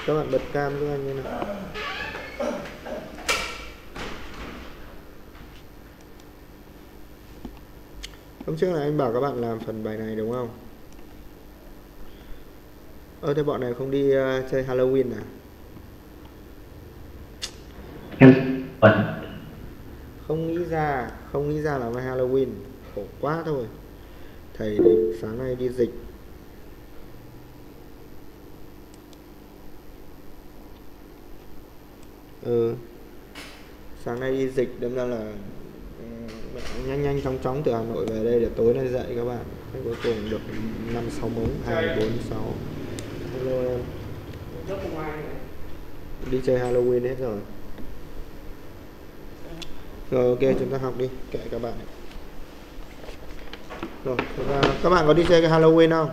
Các bạn bật cam giúp anh như nào. Hôm trước là anh bảo các bạn làm phần bài này đúng không? Thế bọn này không đi chơi Halloween à? Em bật. Không nghĩ ra là ngày Halloween. Khổ quá thôi. Thầy thì sáng nay đi dịch. Sáng nay đi dịch đâm ra là nhanh chóng từ Hà Nội về đây để tối nay dạy các bạn. Thế cuối cùng được 5-6 mống, 2, 4, 6. Hello em. Đi chơi Halloween hết rồi. Rồi ok, chúng ta học đi, kệ các bạn. Rồi, các bạn có đi chơi cái Halloween không?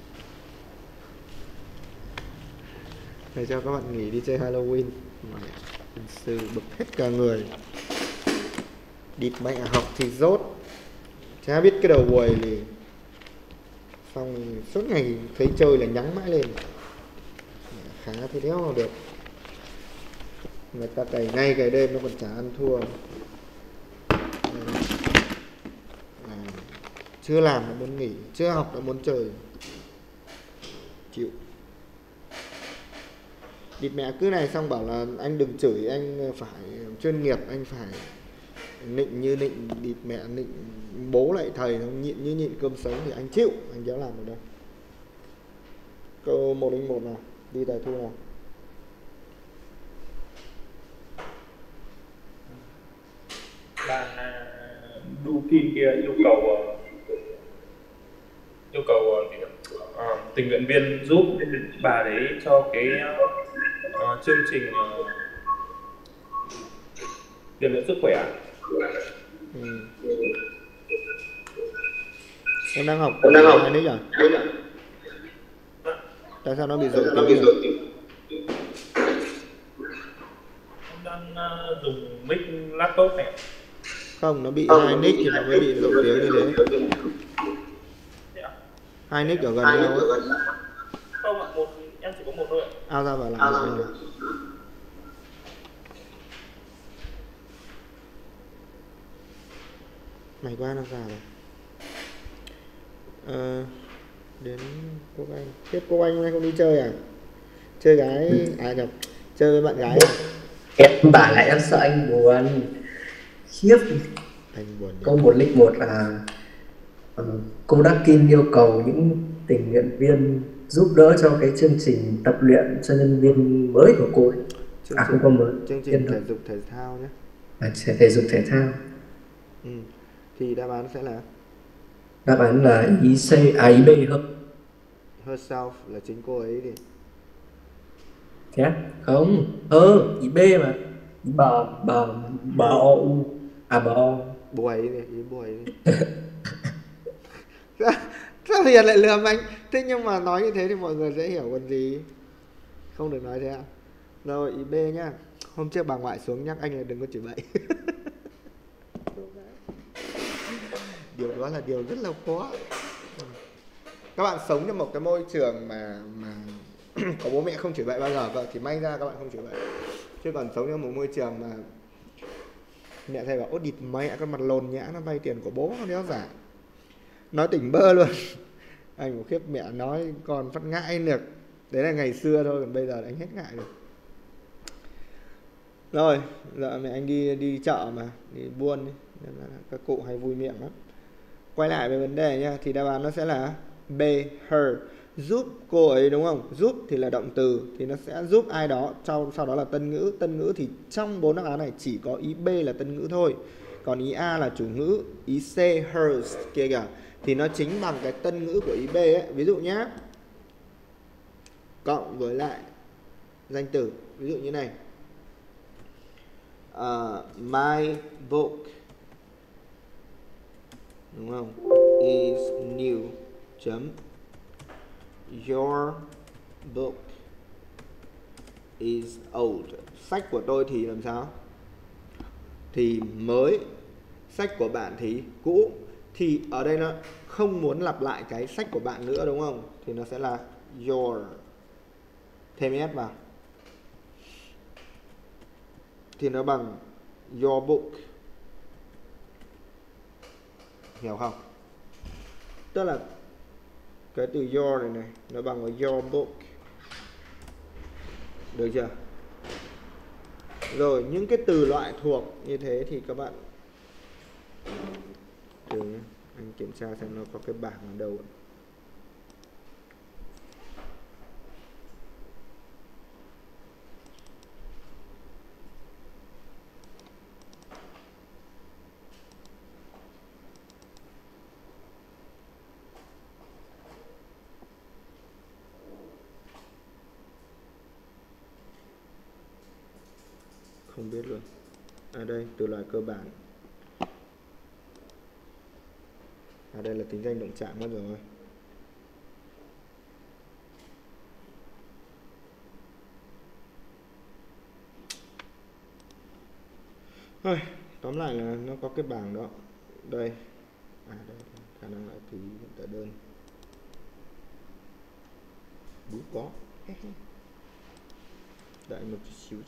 Để cho các bạn nghỉ đi chơi Halloween. Sư bực hết cả người. Địt mẹ học thì dốt. Chả biết cái đầu buổi thì xong suốt ngày thấy chơi là nhắn mãi lên. Khá thì đéo nào được. Người ta cày ngay cày đêm nó còn chả ăn thua. Chưa làm đã muốn nghỉ, chưa học đã muốn chơi. Chịu. Địt mẹ cứ này xong bảo là anh đừng chửi, anh phải chuyên nghiệp, anh phải nịnh như nịnh. Địt mẹ nịnh bố lại thầy, nhịn như nhịn cơm sống thì anh chịu, anh đéo làm được đâu. Câu 1-1 nào, đi tài thu nào. Bạn Dukin kia yêu cầu tình nguyện viên giúp bà đấy cho cái chương trình rèn luyện sức khỏe. Em đang học hai nick à? Tại sao nó bị dội tiếng nhỉ? Em đang dùng mic laptop này. Không, nó bị hai nick thì nó mới bị dội tiếng như thế. Hai nick ở gần nhau ấy. Không ạ, em chỉ có một thôi ạ. Ao ra và làm một mình. Mày qua làm sao rồi? Đến Quốc Anh. Tiếp Quốc Anh hôm nay không đi chơi à? Chơi gái nhầm, chơi với bạn gái à? Em bảo là em sợ anh buồn. Khiếp. Anh buồn. Câu 101 là cô Dakin yêu cầu những tình nguyện viên giúp đỡ cho cái chương trình tập luyện cho nhân viên mới của cô ấy. Không có mới. Chương trình thể dục thể thao nhé. Thể dục thể thao. Thì đáp án sẽ là? Đáp án là ý C, ý B hơn. Herself là chính cô ấy thì. Thế á? Không. Ý B mà. Bò. Bố ấy đi, ý bố ấy đi. Sao Hiền lại lừa anh? Thế nhưng mà nói như thế thì mọi người sẽ hiểu còn gì. Không được nói thế ạ. Rồi ý B nhá. Hôm trước bà ngoại xuống nhắc anh là đừng có chửi bậy. Điều đó là điều rất là khó. Các bạn sống trong một cái môi trường mà có bố mẹ không chửi bậy bao giờ thì may ra các bạn không chửi bậy. Chứ còn sống trong một môi trường mà mẹ thầy bảo ốt địt mẹ con mặt lồn nhã nó vay tiền của bố nó đéo giả. Nói tỉnh bơ luôn. Anh một khiếp mẹ nói còn phát ngại được. Đấy là ngày xưa thôi, còn bây giờ anh hết ngại rồi. Rồi, giờ mẹ anh đi chợ mà, đi buôn đi. Nên là các cụ hay vui miệng lắm. Quay lại về vấn đề nha, thì đáp án nó sẽ là B, her. Giúp cô ấy đúng không? Giúp thì là động từ, thì nó sẽ giúp ai đó, sau đó là tân ngữ. Tân ngữ thì trong 4 đáp án này chỉ có ý B là tân ngữ thôi. Còn ý A là chủ ngữ, ý C, hers kia kìa, thì nó chính bằng cái tân ngữ của ý B ấy. Ví dụ nhá, cộng với lại danh từ. Ví dụ như này, my book, đúng không, is new chấm, your book is old. Sách của tôi thì làm sao? Thì mới. Sách của bạn thì cũ. Thì ở đây nó không muốn lặp lại cái sách của bạn nữa đúng không? Thì nó sẽ là your. Thêm s vào. thì nó bằng your book. Hiểu không? Tức là cái từ your này này nó bằng với your book. Được chưa? Rồi những cái từ loại thuộc như thế thì các bạn từ anh kiểm tra xem nó có cái bảng ở đâu. Không biết luôn. À đây, từ loại cơ bản. À đây là tính danh động chạm mất rồi. Thôi, tóm lại là nó có cái bảng đó. Đây. À đây, khả năng lại thì tờ đơn. Bút có. Đợi một xíu.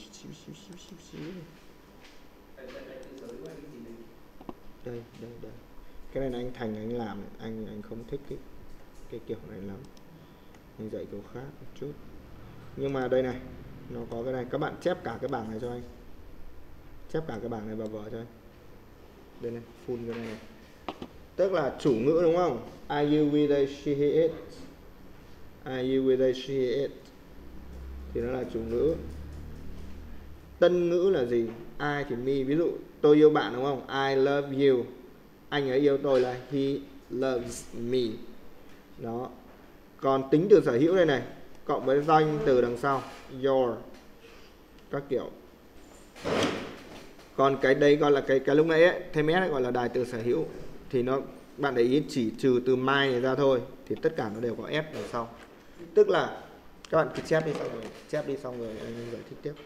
Đây. Cái này là anh Thành anh làm, anh không thích cái kiểu này lắm. Anh dạy kiểu khác một chút. Nhưng mà đây này, nó có cái này, các bạn chép cả cái bảng này cho anh. Chép cả cái bảng này vào vở cho anh. Đây này, full cái này. Tức là chủ ngữ đúng không? Are you with a she he it? Are you with a she he it? Thì nó là chủ ngữ. Tân ngữ là gì? I thì me. Ví dụ tôi yêu bạn đúng không? I love you. Anh ấy yêu tôi là he loves me. Đó. Còn tính từ sở hữu đây này, cộng với danh từ đằng sau, your, các kiểu. Còn cái đấy gọi là cái lúc nãy ấy, thêm s ấy, gọi là đài từ sở hữu. Thì nó, bạn để ý chỉ trừ từ my này ra thôi, thì tất cả nó đều có s ở sau. Tức là các bạn cứ chép đi xong rồi anh giải thích tiếp.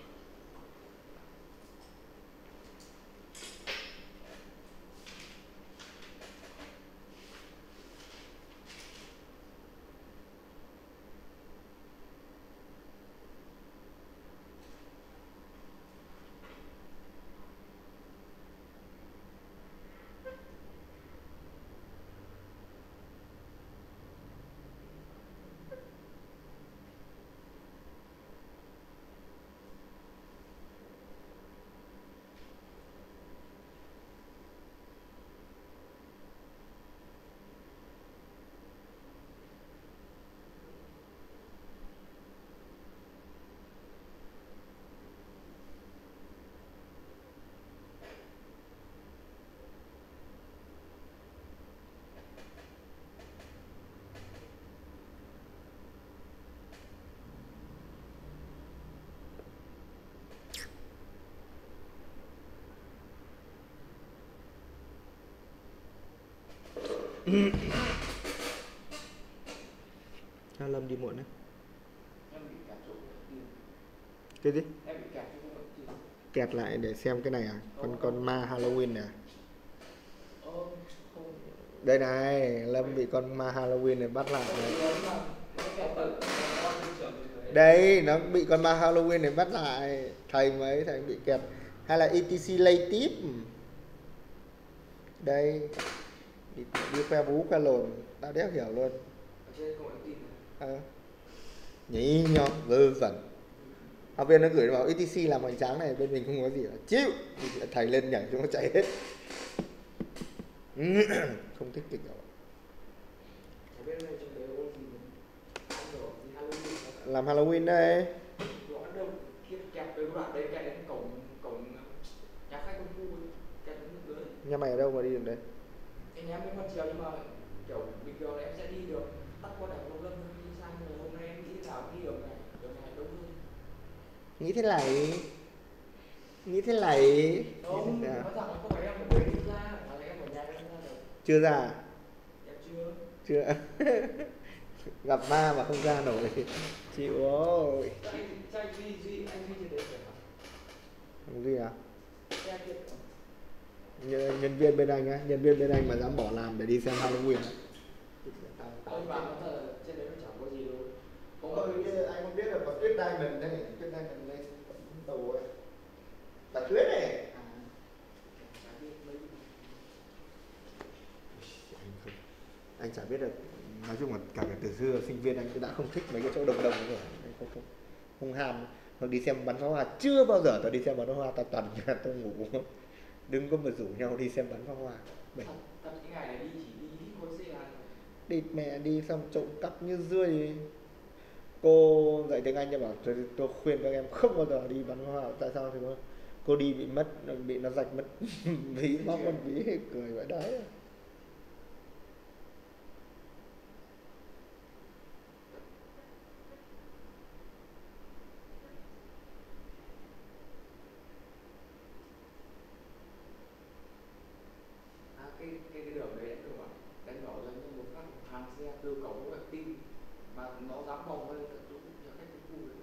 Lâm đi muộn đấy. Cái gì? Kẹt lại để xem cái này à? Con ma Halloween này à? Đây này, Lâm bị con ma Halloween này bắt lại này. Đây, nó bị con ma Halloween này bắt lại. Thầy bị kẹt. Hay là etc lay tiếp. Đây. Đi khoe vú khoe lồn. Tao đéo hiểu luôn. Nhí nhau vơ vẩn. Học viên nó gửi vào etc làm hoành tráng này, bên mình không có gì cả. Chịu. Thầy lên nhảy chúng nó chạy hết. Không thích kịch đâu. Làm Halloween đây. Nhà mày ở đâu mà đi được đấy? Nhà em bên Văn Triều, nhưng mà kiểu bình thường là em sẽ đi được tắt qua đèo Lộc Lâm đi sang, nhưng hôm nay em nghĩ là đi đường này đông hơn. Nghĩ thế này. Không, nói rằng là có phải em phải mới đi ra, mà em ở nhà em ra được. Chưa ra? Em Chưa. Gặp ma mà không ra nổi. Chịu ơi. Anh Duy trên đấy phải không? Không gì à? Em biết không? Nhân viên bên anh á, nhân viên bên anh mà dám bỏ làm để đi xem Halloween. Ông bảo nó là trên đấy nó chẳng có gì luôn. Không, anh không biết là có Tuyết Diamond đây, Tuyết Diamond đây, đầu ấy. Bà Tuyết này. Anh chả biết được, nói chung là cả từ xưa sinh viên anh đã không thích mấy cái chỗ đông đông rồi, anh không ham. Hoặc đi xem bắn pháo hoa, chưa bao giờ tao đi xem bắn pháo hoa, tao toàn nhà tao ngủ, đừng có mà rủ nhau đi xem bắn pháo hoa. Thật cái ngày này đi chỉ đi con xe à? Đi mẹ đi xong trộm cắp như rươi. Cô dạy tiếng Anh cho bảo tôi khuyên các em không bao giờ đi bắn pháo hoa. Tại sao thì cô đi bị mất, bị nó rạch mất ví, móc mất ví, cười vậy đấy. Cái đường đấy đánh đổ lên một phát hàng xe từ cổng của tin mà nó dám bồng lên tận chỗ cách khu đấy.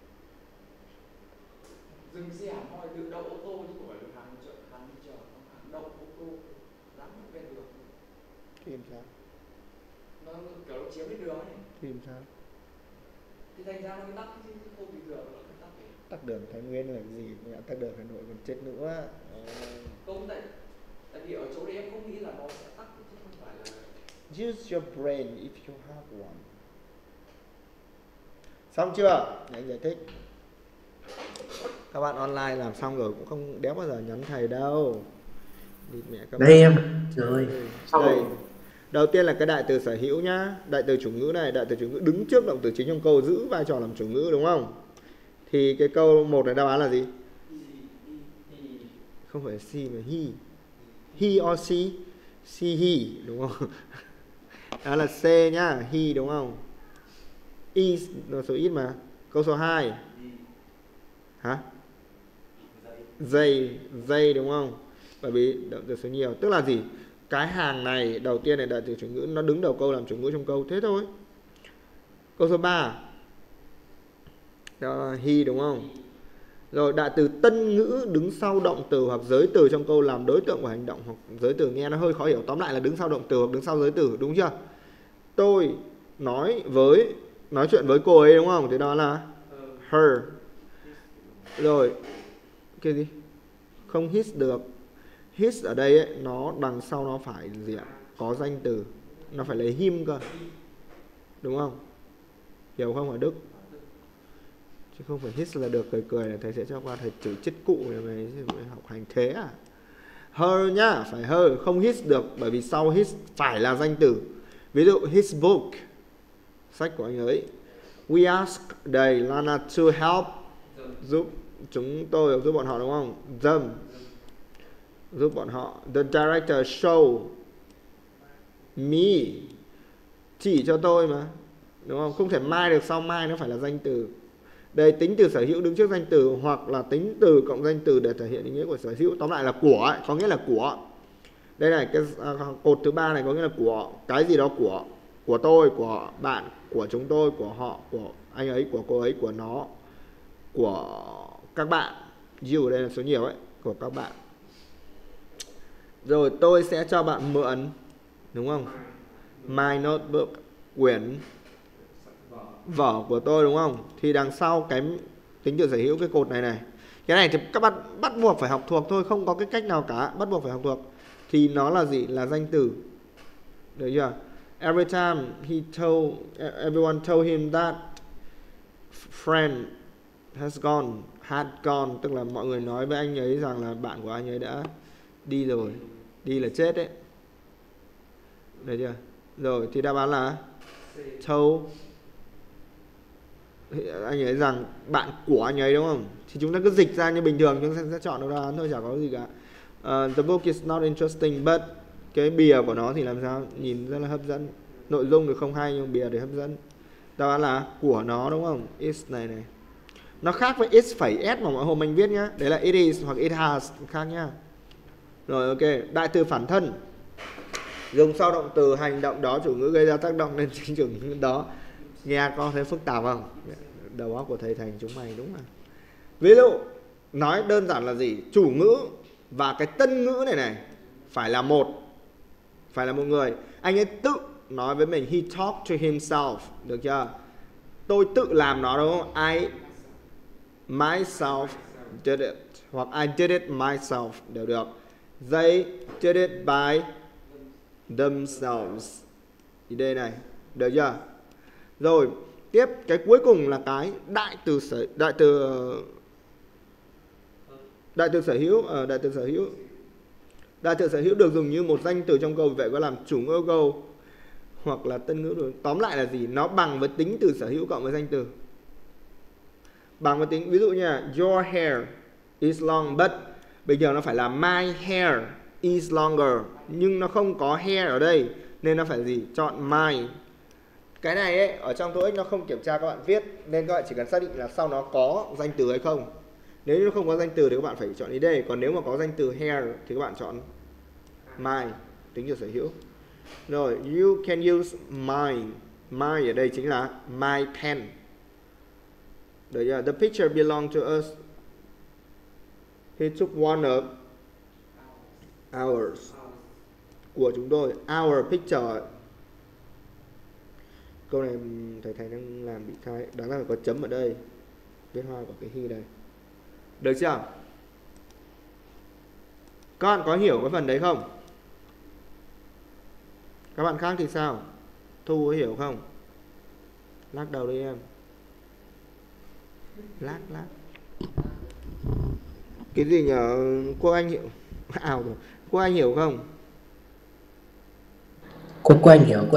Dừng xe hẳn hoi tự đậu ô tô chứ không phải là hàng đi chợ, hàng đậu ô tô dám bên đường. Thì làm sao? Nó kiểu nó chiếm cái đường ấy. Thì làm sao? Thì thành ra nó mới tắc chứ không bình thường nó tắc đấy. Tắc đường Thái Nguyên là cái gì? Tắc đường Hà Nội còn chết nữa. Không, tại vì ở chỗ đấy em không nghĩ là nó sẽ tắc chứ không phải là. Use your brain if you have one. Xong chưa? Để anh giải thích. Các bạn online làm xong rồi cũng không đéo bao giờ nhắn thầy đâu. Đi mẹ các Đây em rồi. Đây. Đầu tiên là cái đại từ sở hữu nhá. Đại từ chủ ngữ này, đại từ chủ ngữ đứng trước động từ chính trong câu, giữ vai trò làm chủ ngữ đúng không? Thì cái câu 1 này đáp án là gì? Không phải she mà he. He or she he đúng không? Đó là C nhá, he đúng không? Is là số ít mà. Câu số 2. Hả? They đúng không? Bởi vì động từ số nhiều, tức là gì? Cái hàng này đầu tiên này đại từ chủ ngữ nó đứng đầu câu làm chủ ngữ trong câu, thế thôi. Câu số 3. Đó là he đúng không? Rồi đại từ tân ngữ đứng sau động từ hoặc giới từ trong câu làm đối tượng của hành động hoặc giới từ, nghe nó hơi khó hiểu. Tóm lại là đứng sau động từ hoặc đứng sau giới từ, đúng chưa? Tôi nói chuyện với cô ấy đúng không? Thì đó là her. Rồi cái gì? Không his được. His ở đây ấy, nó đằng sau nó phải gì ạ? Có danh từ. Nó phải lấy him cơ. Đúng không? Hiểu không hả Đức? Chứ không phải his là được, cười là thầy sẽ cho qua thầy chửi chết cụ này, mày học hành thế à? Her nhá, phải her, không his được bởi vì sau his phải là danh từ. Ví dụ his book, sách của anh ấy. We ask đầy Lana to help, giúp chúng tôi, giúp bọn họ đúng không? Them, giúp bọn họ. The director show me, chỉ cho tôi mà, đúng không? Không thể mai được, sau mai nó phải là danh từ. Đây, tính từ sở hữu đứng trước danh từ hoặc là tính từ cộng danh từ để thể hiện ý nghĩa của sở hữu. Tóm lại là của ấy, có nghĩa là của. Đây này, cái cột thứ 3 này có nghĩa là của cái gì đó, của tôi, của bạn, của chúng tôi, của họ, của anh ấy, của cô ấy, của nó, của các bạn. You ở đây là số nhiều ấy, của các bạn. Rồi tôi sẽ cho bạn mượn, đúng không? My notebook, quyển vở của tôi đúng không? Thì đằng sau cái tính từ sở hữu, cái cột này này, cái này thì các bạn bắt buộc phải học thuộc thôi, không có cái cách nào cả, bắt buộc phải học thuộc. Thì nó là gì? Là danh từ. Được chưa? Every time everyone told him that friend had gone, tức là mọi người nói với anh ấy rằng là bạn của anh ấy đã đi rồi. Đi là chết đấy. Được chưa? Rồi thì đáp án là told anh ấy rằng bạn của anh ấy đúng không? Thì chúng ta cứ dịch ra như bình thường, chúng ta sẽ chọn được đáp án thôi, chả có gì cả. The book is not interesting but cái bìa của nó thì làm sao? Nhìn rất là hấp dẫn. Nội dung thì không hay nhưng bìa thì hấp dẫn. Đáp án là của nó đúng không? Is này. Nó khác với is phẩy s mà mọi hôm anh viết nhá. Đấy là it is hoặc it has, khác nhá. Rồi ok, đại từ phản thân. Dùng sau động từ hành động đó chủ ngữ gây ra tác động lên chính chủ ngữ đó. Nghe có thấy phức tạp không? Đầu óc của thầy thành chúng mày đúng mà. Ví dụ nói đơn giản là gì? Chủ ngữ và cái tân ngữ này phải là một người. Anh ấy tự nói với mình, he talked to himself, được chưa? Tôi tự làm nó đúng không? I myself did it hoặc I did it myself đều được. They did it by themselves. Idea này, được chưa? Rồi, tiếp cái cuối cùng là cái đại từ sở hữu. Đại từ sở hữu được dùng như một danh từ trong câu, vậy có làm chủ ngữ câu hoặc là tân ngữ được. Tóm lại là gì? Nó bằng với tính từ sở hữu cộng với danh từ. Bằng với tính, ví dụ như là your hair is long, but bây giờ nó phải là my hair is longer, nhưng nó không có hair ở đây nên nó phải gì? Chọn my. Cái này ấy, ở trong TOEIC nó không kiểm tra các bạn viết, nên các bạn chỉ cần xác định là sau nó có danh từ hay không. Nếu nó không có danh từ thì các bạn phải chọn ý đây. Còn nếu mà có danh từ hair thì các bạn chọn my, tính từ sở hữu. Rồi, you can use my. My ở đây chính là my pen. Được chưa? The picture belong to us. He took one of ours. Của chúng tôi. Our picture. Câu này thầy đang làm bị sai. Đáng ra phải có chấm ở đây. Viết hoa của cái he đây. Được chưa? Các bạn có hiểu cái phần đấy không? Các bạn khác thì sao? Thu có hiểu không? Lắc đầu đi em. Lắc. Cái gì nhờ? Quốc Anh hiểu. Ảo rồi. Quốc Anh hiểu không? Quốc Anh hiểu.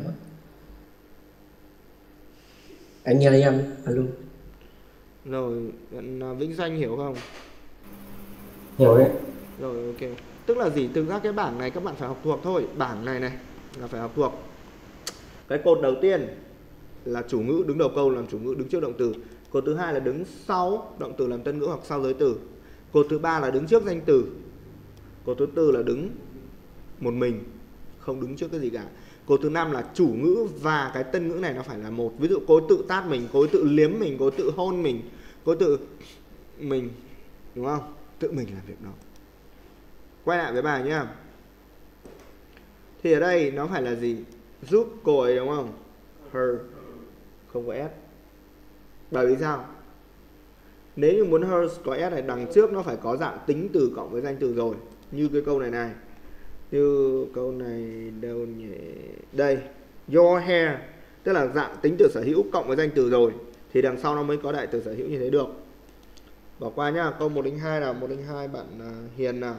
Anh nghe em. Alo. Rồi, Vĩnh Danh hiểu không? Hiểu đấy. Rồi, ok. Tức là gì? Thực ra cái bảng này các bạn phải học thuộc thôi. Bảng này là phải học thuộc. Cái cột đầu tiên là chủ ngữ đứng đầu câu làm chủ ngữ đứng trước động từ. Cột thứ hai là đứng sau động từ làm tân ngữ hoặc sau giới từ. Cột thứ ba là đứng trước danh từ. Cột thứ tư là đứng một mình, không đứng trước cái gì cả. Cột thứ năm là chủ ngữ và cái tân ngữ này nó phải là một. Ví dụ cô tự tát mình, cô tự liếm mình, cô tự hôn mình, cô tự mình, đúng không? Tự mình làm việc đó. Quay lại với bài nhá. Thì ở đây nó phải là gì? Giúp cô ấy, đúng không? Her, không có S. Bởi vì sao? Nếu như muốn hers có S này, đằng trước nó phải có dạng tính từ cộng với danh từ rồi. Như cái câu này. Như câu này đâu nhỉ? Đây, your hair, tức là dạng tính từ sở hữu cộng với danh từ rồi, thì đằng sau nó mới có đại từ sở hữu như thế được. Bỏ qua nhá. Câu 102 nào, 102 bạn Hiền nào.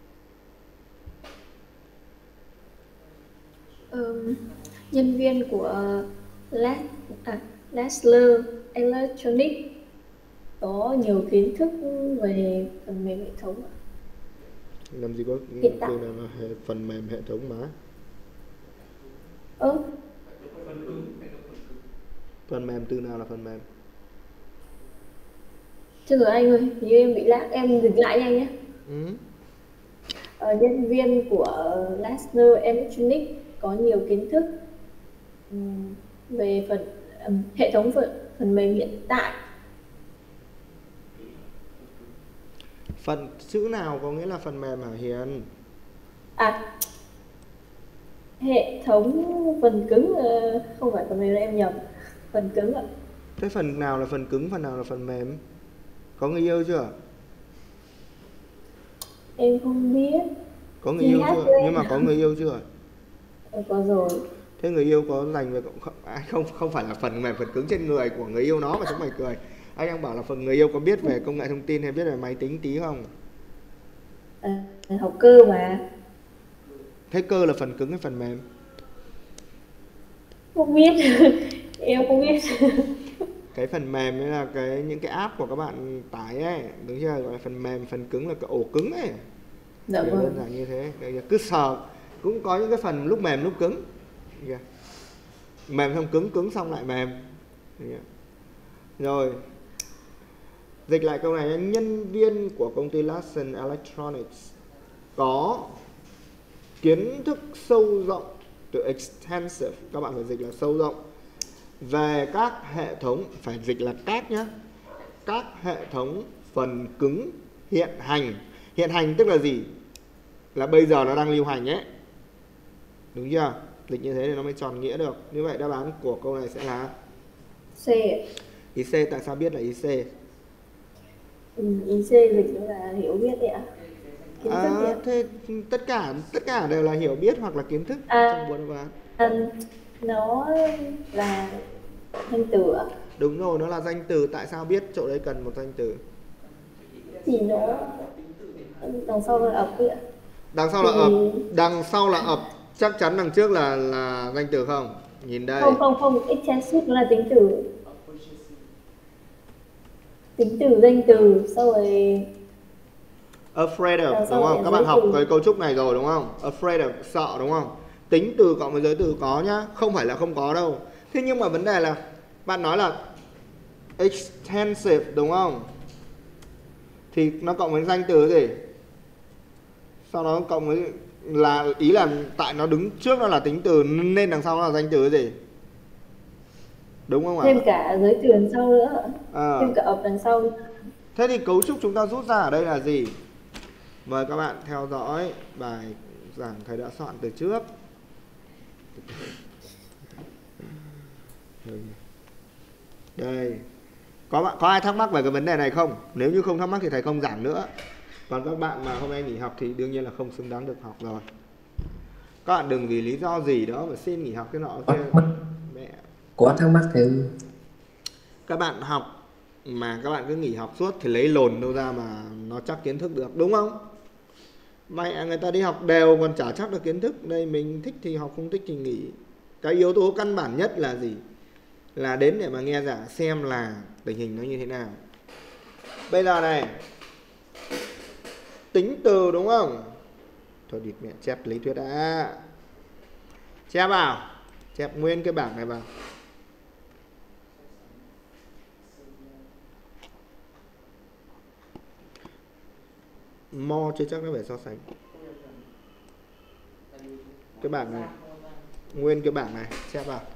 Nhân viên của Lasler Electronics có nhiều kiến thức về phần mềm hệ thống. Làm gì có Hiện tại từ nào là phần mềm hệ thống mà. Phần mềm, từ nào là phần mềm? Chứ rồi anh ơi, như em bị lag, em dừng lại nhanh nhé. Nhân viên của Lasner Electronics có nhiều kiến thức về hệ thống phần mềm hiện tại. Phần chữ nào có nghĩa là phần mềm hả Hiền? Hệ thống phần cứng, không phải phần mềm, em nhầm. Phần cứng ạ. Thế phần nào là phần cứng, phần nào là phần mềm? Có người yêu chưa? Em không biết. Có người yêu chưa? Nhưng mà có người yêu chưa? Có rồi. Thế người yêu có dành về không phải là phần mềm, phần cứng trên người của người yêu nó mà chúng mày cười. Anh đang bảo là phần người yêu có biết về công nghệ thông tin hay biết về máy tính tí không? Học cơ mà. Thế cơ là phần cứng hay phần mềm? Không biết. Em không biết. Cái phần mềm ấy là những cái app của các bạn tải ấy, đúng chưa? Gọi là phần mềm, phần cứng là cái ổ cứng ấy. Dạ vâng. Đơn giản như thế. Cứ sờ cũng có những cái phần lúc mềm lúc cứng. Mềm xong cứng, cứng xong lại mềm. Rồi. Dịch lại câu này, nhân viên của công ty Larsen Electronics có kiến thức sâu rộng, từ extensive, các bạn phải dịch là sâu rộng, về các hệ thống, phải dịch là các nhé, các hệ thống phần cứng hiện hành. Hiện hành tức là gì? Là bây giờ nó đang lưu hành ấy. Đúng chưa? Dịch như thế thì nó mới tròn nghĩa được. Như vậy đáp án của câu này sẽ là C. ý C. Tại sao biết là ý C? Ý chê dịch là hiểu biết đấy ạ, kiến thức đấy ạ. Thế tất cả đều là hiểu biết hoặc là kiến thức trong buôn bán. Nó là danh từ ạ. Đúng rồi, nó là danh từ. Tại sao biết chỗ đấy cần một danh từ? Thì nó đằng sau là ập ấy ạ. Đằng sau là ập. Đằng sau là ập. Chắc chắn đằng trước là danh từ không? Nhìn đây. Không, extensive nó là tính từ. Tính từ, danh từ, sau rồi afraid of, đúng không? Các bạn học cái cấu trúc này rồi đúng không? Afraid of, sợ đúng không? Tính từ cộng với giới từ có nhá, không phải là không có đâu. Thế nhưng mà vấn đề là bạn nói là extensive đúng không? Thì nó cộng với danh từ gì? Sau đó cộng với là ý là tại nó đứng trước nó là tính từ nên đằng sau nó là danh từ gì? Đúng không ạ? Thêm cả giới từ đằng sau nữa. Thêm cả ập đằng sau. Thế thì cấu trúc chúng ta rút ra ở đây là gì? Mời các bạn theo dõi bài giảng thầy đã soạn từ trước. Đây. Có ai thắc mắc về cái vấn đề này không? Nếu như không thắc mắc thì thầy không giảng nữa. Còn các bạn mà hôm nay nghỉ học thì đương nhiên là không xứng đáng được học rồi. Các bạn đừng vì lý do gì đó mà xin nghỉ học cái nọ kia. Mẹ. Có thắc mắc thêm. Các bạn học mà các bạn cứ nghỉ học suốt thì lấy lồn đâu ra mà nó chắc kiến thức được, đúng không? Mẹ người ta đi học đều còn chả chắc được kiến thức. Đây mình thích thì học, không thích thì nghỉ. Cái yếu tố căn bản nhất là gì? Là đến để mà nghe giảng xem là tình hình nó như thế nào. Bây giờ này, tính từ đúng không? Thôi địt mẹ, chép lý thuyết đã. Chép vào. Chép nguyên cái bảng này vào. Mo chưa chắc nó phải so sánh. Cái bảng này, nguyên cái bảng này, chép vào.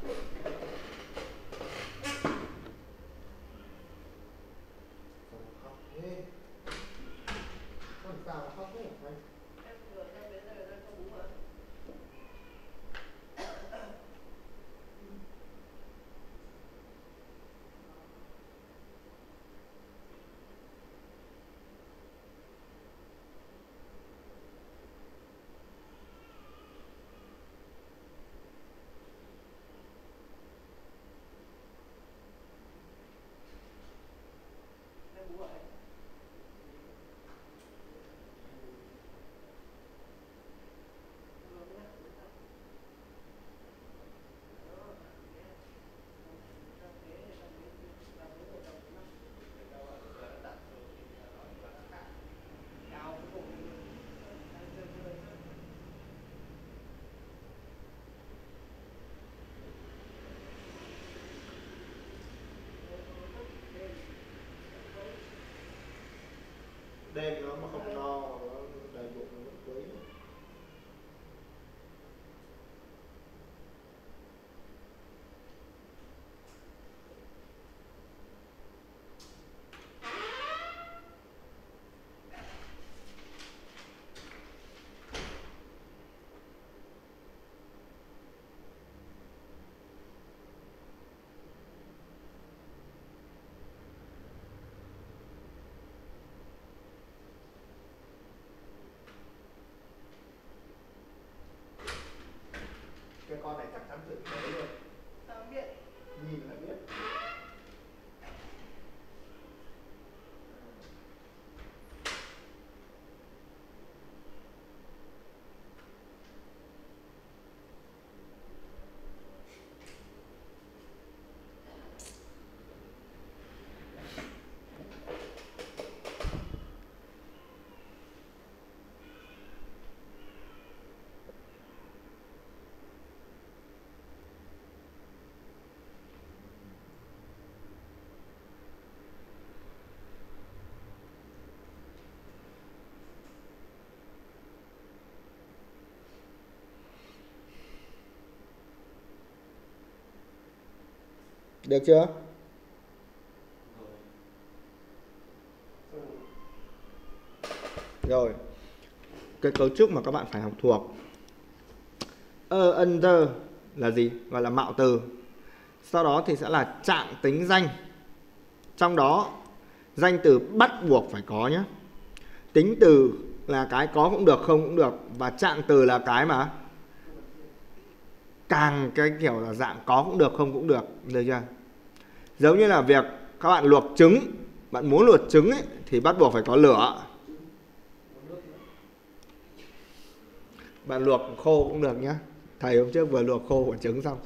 Đêm nó mà không no, nó đầy bụng nó vẫn quấy. Cái con này chắc chắn tự thấy luôn. Sao biết? Nhìn là biết. Được chưa? Rồi. Cái cấu trúc mà các bạn phải học thuộc. Under là gì? Gọi là mạo từ. Sau đó thì sẽ là trạng tính danh. Trong đó Danh từ bắt buộc phải có nhé. Tính từ là cái có cũng được, không cũng được. Và trạng từ là cái mà càng cái kiểu là dạng có cũng được, không cũng được. Được chưa? Giống như là việc các bạn luộc trứng. Bạn muốn luộc trứng ấy, thì bắt buộc phải có lửa. Bạn luộc khô cũng được nhá. Thầy hôm trước vừa luộc khô quả trứng xong.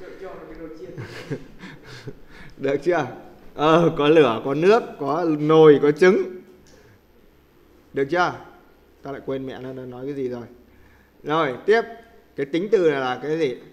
Được chưa? Có lửa, có nước, có nồi, có trứng. Được chưa? Ta lại quên mẹ nó nói cái gì rồi. Rồi, tiếp. Cái tính từ này là cái gì?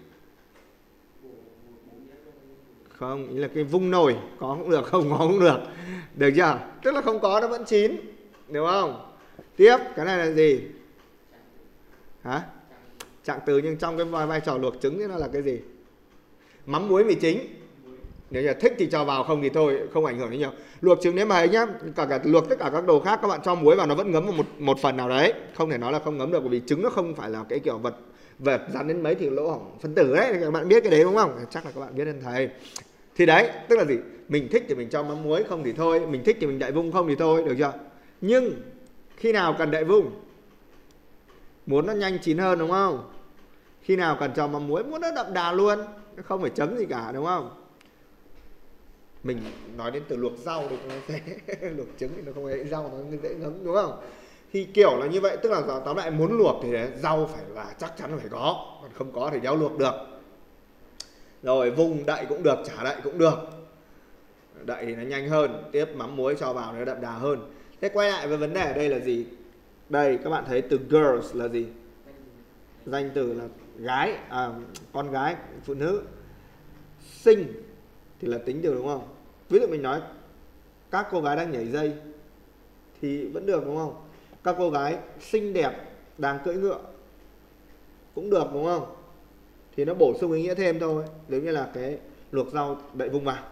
Không, ý là cái vung nồi. Có cũng được, không có cũng được. Được chưa? Tức là không có nó vẫn chín. Đúng không? Tiếp, cái này là gì? Hả? Trạng từ, nhưng trong cái vai trò luộc trứng thì nó là cái gì? Mắm muối mì chính. Nếu như thích thì cho vào, không thì thôi, không ảnh hưởng đến nhiều. Luộc trứng nếu mà ấy nhá, cả luộc tất cả các đồ khác các bạn cho muối vào nó vẫn ngấm vào một phần nào đấy. Không thể nói là không ngấm được, bởi vì trứng nó không phải là cái kiểu vật dán đến mấy thì lỗ hổng phân tử đấy. Các bạn biết cái đấy đúng không? Chắc là các bạn biết hơn thầy. Thì đấy, tức là gì? Mình thích thì mình cho mắm muối, không thì thôi. Mình thích thì mình đậy vung, không thì thôi, được chưa? Nhưng khi nào cần đậy vung? Muốn nó nhanh chín hơn đúng không? Khi nào cần cho mắm muối? Muốn nó đậm đà luôn, không phải chấm gì cả, đúng không? Mình nói đến từ luộc rau thì nó dễ. Luộc trứng thì nó không phải rau, nó dễ ngấm, đúng không? Thì kiểu là như vậy, tức là tóm lại muốn luộc thì rau phải là chắc chắn phải có, còn không có thì đéo luộc được. Rồi vung đậy cũng được, chả đậy cũng được. Đậy thì nó nhanh hơn, tiếp mắm muối cho vào nó đậm đà hơn. Thế quay lại với vấn đề ở đây là gì? Đây các bạn thấy từ girls là gì? Danh từ là gái, con gái, phụ nữ. Xinh thì là tính từ đúng không? Ví dụ mình nói các cô gái đang nhảy dây thì vẫn được đúng không? Các cô gái xinh đẹp đang cưỡi ngựa cũng được đúng không? Thì nó bổ sung ý nghĩa thêm thôi. Giống như là cái luộc rau đậy vung vào.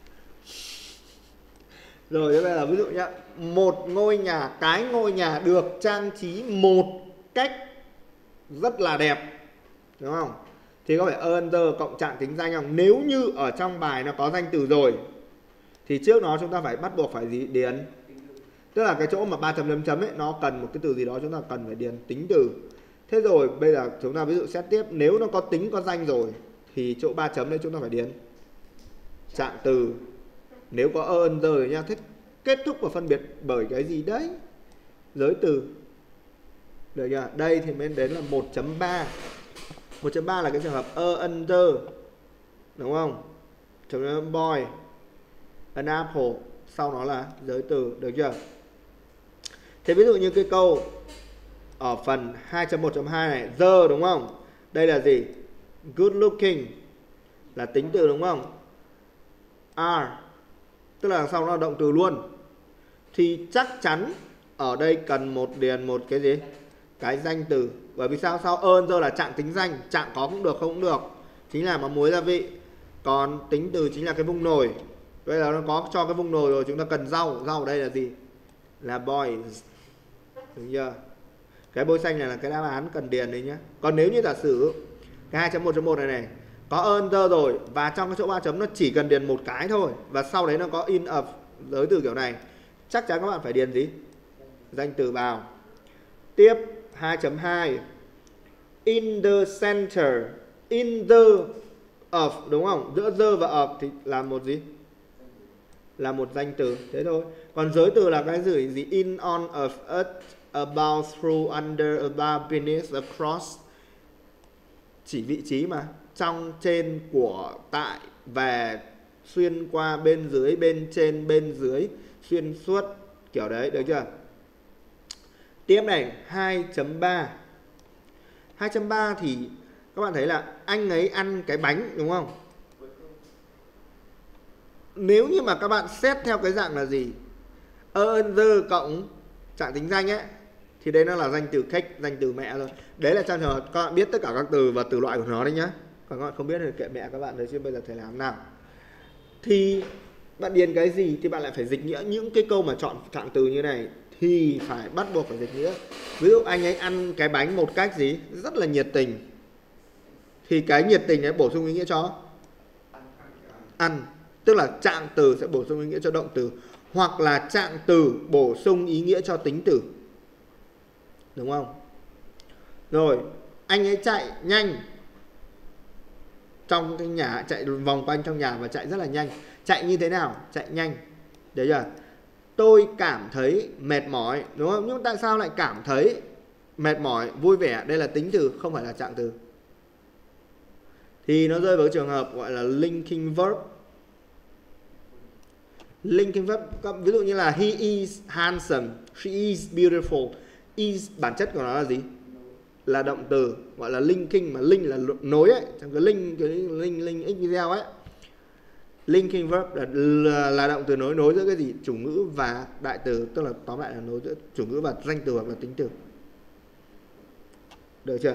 Rồi bây giờ ví dụ nhá, một ngôi nhà, cái ngôi nhà được trang trí một cách rất là đẹp, đúng không? Thì có phải under cộng trạng tính danh không? Nếu như ở trong bài nó có danh từ rồi thì trước nó chúng ta phải bắt buộc phải gì? Điền. Tức là cái chỗ mà 3 chấm chấm ấy, nó cần một cái từ gì đó chúng ta cần phải điền tính từ. Thế rồi bây giờ chúng ta ví dụ xét tiếp, nếu nó có tính có danh rồi thì chỗ 3 chấm đấy chúng ta phải điền trạng từ. Nếu có under rồi nha, thích kết thúc và phân biệt bởi cái gì đấy? Giới từ. Được chưa? Đây thì mới đến là 1.3. 1.3 là cái trường hợp under, đúng không? Chấm boy, an apple, sau đó là giới từ, được chưa? Thế ví dụ như cái câu ở phần 2.1.2 này, the đúng không? Đây là gì? Good looking là tính từ đúng không? Are tức là sau đó là động từ luôn. Thì chắc chắn ở đây cần điền một cái gì? Cái danh từ. Bởi vì sao? Under là trạng tính danh, trạng có cũng được, không cũng được. Chính là mắm muối gia vị. Còn tính từ chính là cái vung nồi. Bây giờ nó có cho cái vung nồi rồi, chúng ta cần rau. Rau ở đây là gì? Là boys. Đúng chưa? Cái bôi xanh này là cái đáp án cần điền đấy nhé. Còn nếu như giả sử cái 2.1.1 này có under rồi, và trong cái chỗ 3 chấm nó chỉ cần điền một cái thôi, và sau đấy nó có in of giới từ kiểu này, chắc chắn các bạn phải điền gì? Danh từ vào. Tiếp 2.2 in the center, in the of, đúng không? Giữa the và of thì là một gì? Là một danh từ, thế thôi. Còn giới từ là cái gì? In, on, of, at, about, through, under, above, beneath, across. Chỉ vị trí mà. Trong, trên, của, tại, về, xuyên qua, bên dưới, bên trên, bên dưới, xuyên suốt, kiểu đấy, được chưa? Tiếp này, 2.3. 2.3 thì các bạn thấy là anh ấy ăn cái bánh, đúng không? Nếu như mà các bạn xét theo cái dạng là gì? Under cộng trạng tính danh ấy, thì đây nó là danh từ khách, danh từ mẹ rồi. Đấy là trong trường hợp các bạn biết tất cả các từ và từ loại của nó đấy nhá. Còn các bạn không biết thì kệ mẹ các bạn thôi, chứ bây giờ thầy làm nào. Thì bạn điền cái gì thì bạn lại phải dịch nghĩa. Những cái câu mà chọn trạng từ như này thì phải bắt buộc phải dịch nghĩa. Ví dụ anh ấy ăn cái bánh một cách gì? Rất là nhiệt tình. Thì cái nhiệt tình ấy bổ sung ý nghĩa cho ăn. Tức là trạng từ sẽ bổ sung ý nghĩa cho động từ, hoặc là trạng từ bổ sung ý nghĩa cho tính từ. Đúng không? Rồi, anh ấy chạy nhanh trong cái nhà, chạy vòng quanh trong nhà và chạy rất là nhanh. Chạy như thế nào? Chạy nhanh. Đấy chưa? Tôi cảm thấy mệt mỏi, đúng không? Nhưng tại sao lại cảm thấy mệt mỏi, vui vẻ? Đây là tính từ, không phải là trạng từ. Thì nó rơi vào trường hợp gọi là linking verb. Linking verb, ví dụ như là he is handsome, she is beautiful. Is bản chất của nó là gì? Là động từ, gọi là linking, mà link là nối ấy, trong cái link x video ấy. Linking verb là động từ nối giữa cái gì? Chủ ngữ và đại từ, tức là tóm lại là nối giữa chủ ngữ và danh từ hoặc là tính từ. Được chưa?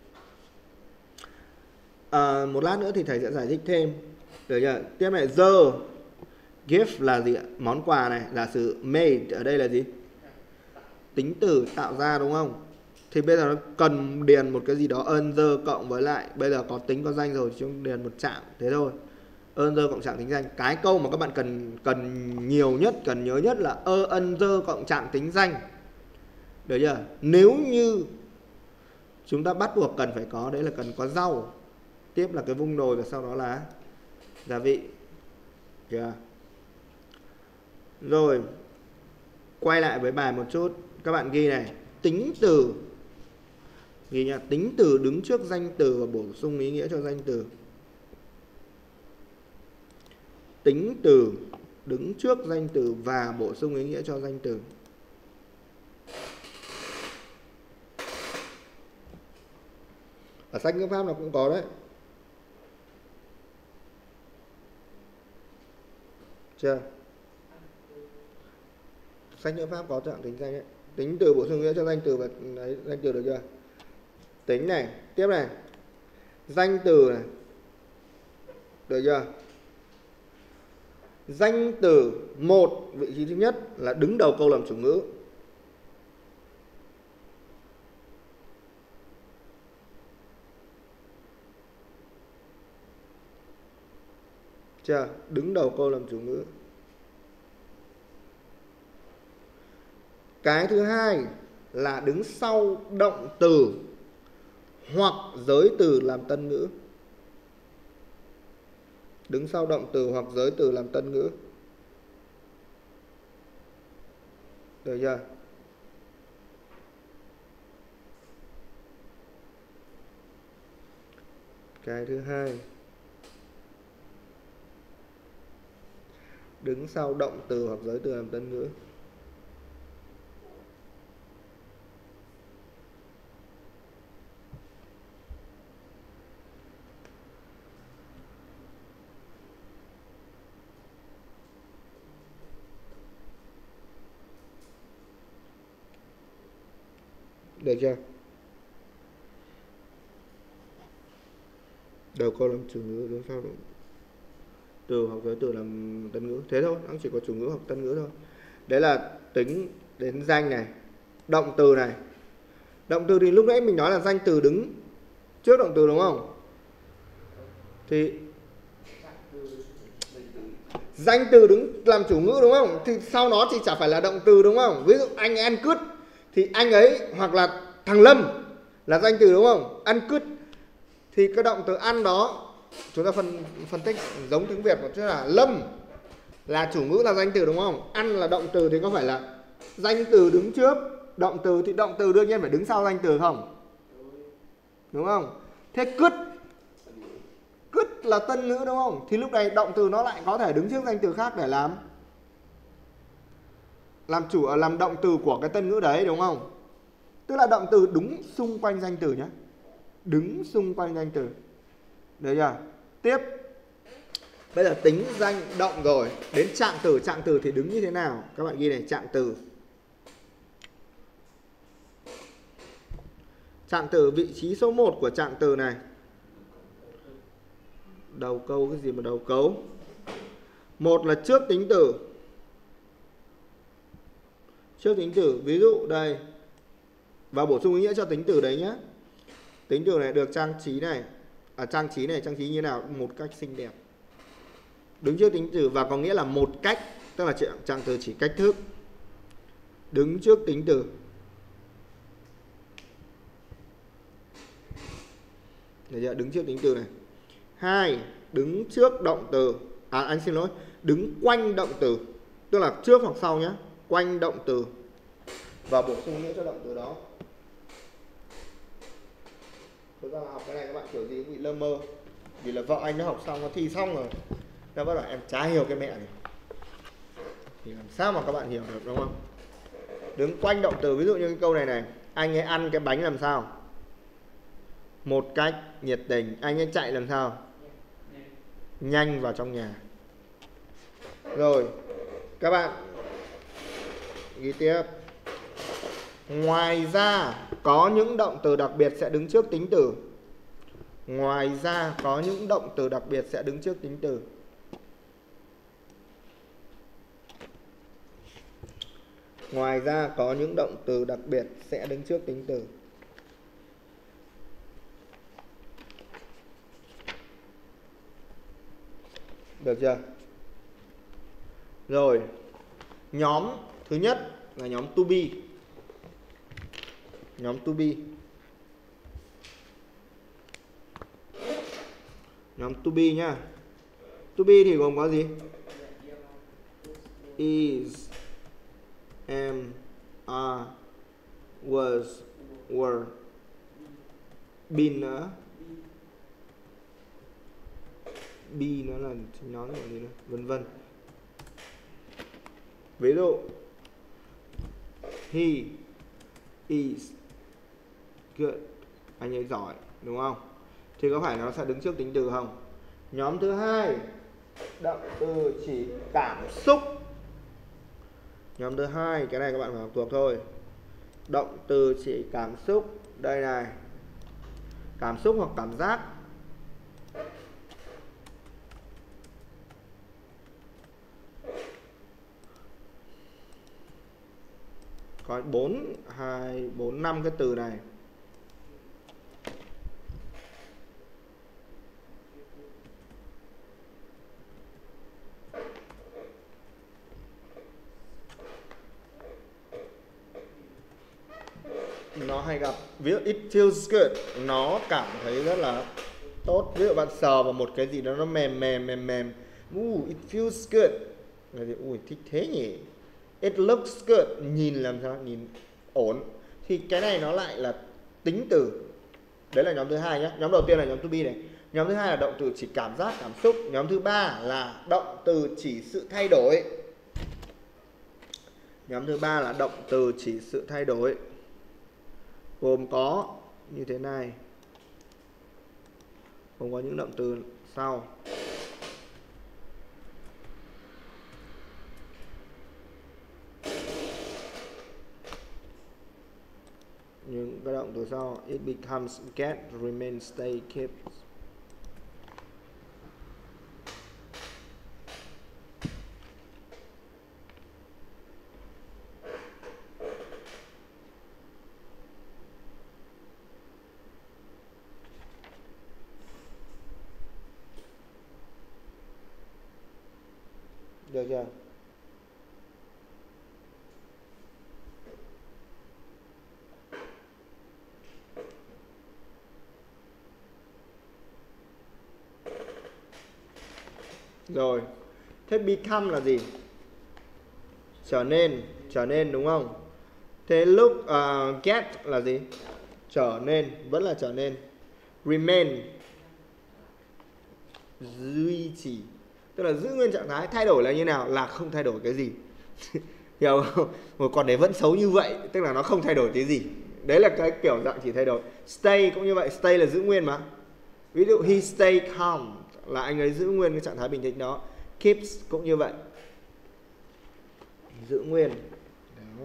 Một lát nữa thì thầy sẽ giải thích thêm. Được chưa? Tiếp này, the gift là gì ạ? Món quà này. Giả sử made ở đây là gì? Tính từ tạo ra, đúng không? Thì bây giờ nó cần điền một cái gì đó under cộng với lại, bây giờ có tính có danh rồi, chúng điền một trạng thế thôi. Under cộng trạng tính danh. Cái câu mà các bạn cần nhiều nhất, cần nhớ nhất là under cộng trạng tính danh. Được chưa? Nếu như chúng ta bắt buộc cần phải có, đấy là cần có rau, tiếp là cái vung nồi và sau đó là gia vị. Được. Rồi, quay lại với bài một chút. Các bạn ghi này, tính từ, ghi nha, tính từ đứng trước danh từ và bổ sung ý nghĩa cho danh từ. Tính từ đứng trước danh từ và bổ sung ý nghĩa cho danh từ. Ở sách ngữ pháp nó cũng có đấy. Chưa? Sách ngữ pháp có trạng tính danh ấy. Tính từ bổ sung nghĩa cho danh từ và đấy, danh từ được chưa? Tính này, tiếp này. Danh từ này. Được chưa? Danh từ một, vị trí thứ nhất là đứng đầu câu làm chủ ngữ. Chưa? Đứng đầu câu làm chủ ngữ. Cái thứ hai là đứng sau động từ hoặc giới từ làm tân ngữ. Đứng sau động từ hoặc giới từ làm tân ngữ. Được chưa? Cái thứ hai, đứng sau động từ hoặc giới từ làm tân ngữ. Được chưa? Đầu câu làm chủ ngữ, đứng sau động từ hoặc giới từ làm tân ngữ. Thế thôi, nó chỉ có chủ ngữ hoặc tân ngữ thôi. Đấy là tính đến danh này. Động từ này. Động từ thì lúc nãy mình nói là danh từ đứng trước động từ, đúng không? Thì danh từ đứng làm chủ ngữ, đúng không? Thì sau nó thì chả phải là động từ, đúng không? Ví dụ anh ăn cứt thì anh ấy, hoặc là thằng Lâm là danh từ, đúng không? Ăn cứt thì cái động từ ăn đó chúng ta phân tích giống tiếng Việt một chút, là Lâm là chủ ngữ là danh từ, đúng không? Ăn là động từ thì có phải là danh từ đứng trước động từ, thì động từ đương nhiên phải đứng sau danh từ không? Đúng không? Thế cứt là tân ngữ, đúng không? Thì lúc này động từ nó lại có thể đứng trước danh từ khác để làm động từ của cái tân ngữ đấy, đúng không? Tức là động từ đúng xung quanh danh từ nhé. Đứng xung quanh danh từ. Được chưa? Tiếp. Bây giờ tính danh động rồi. Đến trạng từ. Trạng từ thì đứng như thế nào? Các bạn ghi này, trạng từ. Trạng từ, vị trí số 1 của trạng từ này. Đầu câu, cái gì mà đầu cấu? Một là trước tính từ. Trước tính từ, ví dụ đây. Và bổ sung ý nghĩa cho tính từ đấy nhé. Tính từ này được trang trí này. Trang trí này, trang trí như nào? Một cách xinh đẹp. Đứng trước tính từ và có nghĩa là một cách, tức là trạng từ chỉ cách thức. Đứng trước tính từ. Được chưa? Đứng trước tính từ này. 2. Đứng trước động từ. Anh xin lỗi. Đứng quanh động từ. Tức là trước hoặc sau nhé. Quanh động từ. Và bổ sung nghĩa cho động từ đó. Thực ra là học cái này các bạn kiểu gì cũng bị lơ mơ. Vì là vợ anh nó học xong, nó thi xong rồi. Nó bắt đầu em chả hiểu cái mẹ này. Thì làm sao mà các bạn hiểu được, đúng không? Đứng quanh động từ, ví dụ như cái câu này này. Anh ấy ăn cái bánh làm sao? Một cách nhiệt tình. Anh ấy chạy làm sao? Nhanh vào trong nhà. Rồi, các bạn ghi tiếp. Ngoài ra có những động từ đặc biệt sẽ đứng trước tính từ. Ngoài ra có những động từ đặc biệt sẽ đứng trước tính từ. Ngoài ra có những động từ đặc biệt sẽ đứng trước tính từ. Được chưa? Rồi, nhóm thứ nhất là nhóm to be. Nhóm to be. Nhóm to be nhá. To be thì gồm có gì? Is, am, are, was, were, been nữa. Be nó là nhóm gọi gì nữa, vân vân. Ví dụ he is good, anh ấy giỏi, đúng không? Thì có phải nó sẽ đứng trước tính từ không? Nhóm thứ hai, động từ chỉ cảm xúc. Nhóm thứ hai, cái này các bạn phải học thuộc thôi. Động từ chỉ cảm xúc. Đây này, cảm xúc hoặc cảm giác. Có 4, 2, 4, 5 cái từ này. Nó hay gặp, ví dụ it feels good, nó cảm thấy rất là tốt. Ví dụ bạn sờ vào một cái gì đó nó mềm. It feels good. Ui, thích thế nhỉ. It looks good, nhìn làm sao, nhìn ổn. Thì cái này nó lại là tính từ. Đấy là nhóm thứ hai nhé. Nhóm đầu tiên là nhóm to be này. Nhóm thứ hai là động từ chỉ cảm giác, cảm xúc. Nhóm thứ ba là động từ chỉ sự thay đổi. Nhóm thứ ba là động từ chỉ sự thay đổi. Gồm có như thế này. Gồm có những động từ sau. Những cái động từ sau. It becomes, get, remain, stay, keep. Được chưa? Rồi, thế become là gì? Trở nên đúng không? Thế look, get là gì? Trở nên, vẫn là trở nên. Remain, duy trì, tức là giữ nguyên trạng thái. Thay đổi là như nào? Là không thay đổi cái gì. Hiểu không? Một con đấy vẫn xấu như vậy, tức là nó không thay đổi cái gì. Đấy là cái kiểu dạng chỉ thay đổi. Stay cũng như vậy, stay là giữ nguyên mà. Ví dụ he stay calm là anh ấy giữ nguyên cái trạng thái bình tĩnh đó. Keeps cũng như vậy, giữ nguyên đó.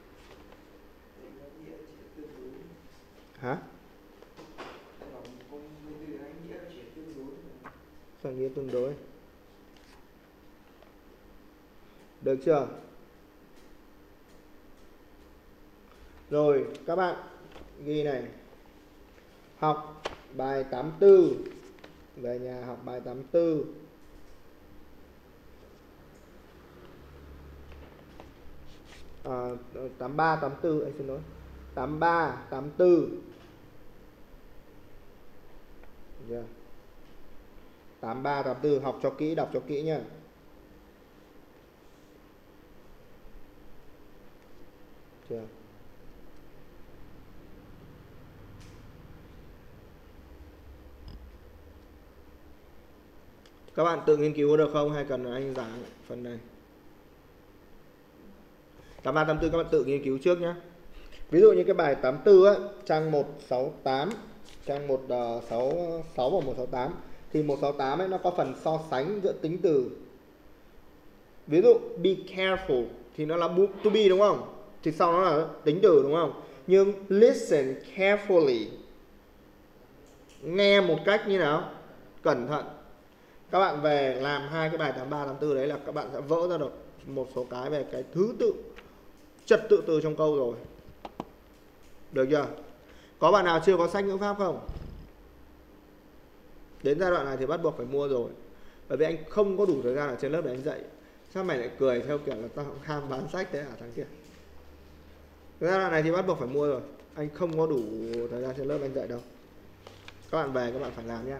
Hả? Sao nghĩa tương đối? Được chưa? Rồi các bạn ghi này. Học bài 84. Về nhà học bài 84. 83, 84, anh xin lỗi. 83, 84. Yeah. 83, 84, học cho kỹ, đọc cho kỹ nha. Chưa? Các bạn tự nghiên cứu có được không hay cần anh giảng phần này? 83, 84 các bạn tự nghiên cứu trước nhé. Ví dụ như cái bài 84 á, trang 168, trang 166 và 168 thì 168 ấy nó có phần so sánh giữa tính từ. Ví dụ be careful thì nó là to be đúng không? Thì sau nó là tính từ đúng không? Nhưng listen carefully, nghe một cách như nào? Cẩn thận. Các bạn về làm hai cái bài 83, 84 đấy là các bạn sẽ vỡ ra được một số cái về cái thứ tự, trật tự từ trong câu rồi. Được chưa? Có bạn nào chưa có sách ngữ pháp không? Đến giai đoạn này thì bắt buộc phải mua rồi. Bởi vì anh không có đủ thời gian ở trên lớp để anh dạy. Sao mày lại cười theo kiểu là tao ham bán sách thế hả thằng kia? Giai đoạn này thì bắt buộc phải mua rồi. Anh không có đủ thời gian trên lớp anh dạy đâu. Các bạn về các bạn phải làm nhé.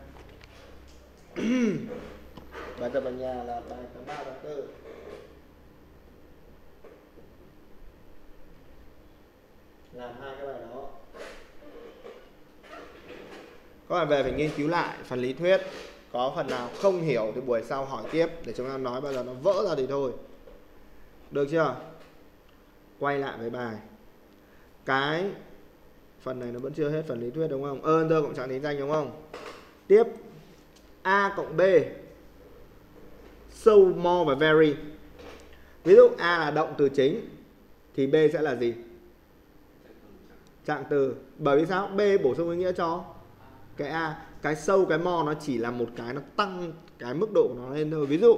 Bài tập ở nhà là bài 83, 84. Làm hai cái bài đó. Các bạn về phải nghiên cứu lại phần lý thuyết. Có phần nào không hiểu thì buổi sau hỏi tiếp để chúng ta nói bao giờ nó vỡ ra thì thôi. Được chưa? Quay lại với bài. Cái phần này nó vẫn chưa hết phần lý thuyết đúng không? Under cộng trạng tính danh đúng không? Tiếp A cộng B, so, more và very. Ví dụ A là động từ chính thì B sẽ là gì? Trạng từ. Bởi vì sao? B bổ sung ý nghĩa cho cái A. Cái so, cái more nó chỉ là một cái, nó tăng cái mức độ của nó lên thôi. Ví dụ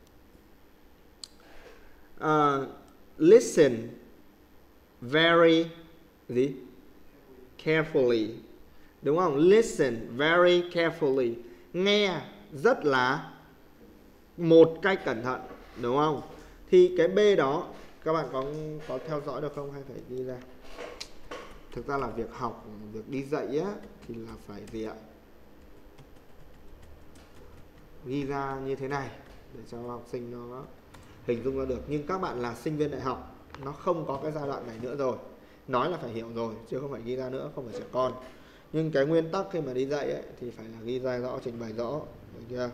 listen very gì? Carefully. Đúng không? Listen very carefully. Nghe rất là một cách cẩn thận, đúng không? Thì cái B đó các bạn có theo dõi được không hay phải ghi ra? Thực ra là việc học, việc đi dạy á thì là phải gì ạ? Ghi ra như thế này để cho học sinh nó hình dung ra được. Nhưng các bạn là sinh viên đại học, nó không có cái giai đoạn này nữa rồi. Nói là phải hiểu rồi chứ không phải ghi ra nữa, không phải trẻ con. Nhưng cái nguyên tắc khi mà đi dạy ấy, thì phải là ghi ra rõ, trình bày rõ. Được chưa?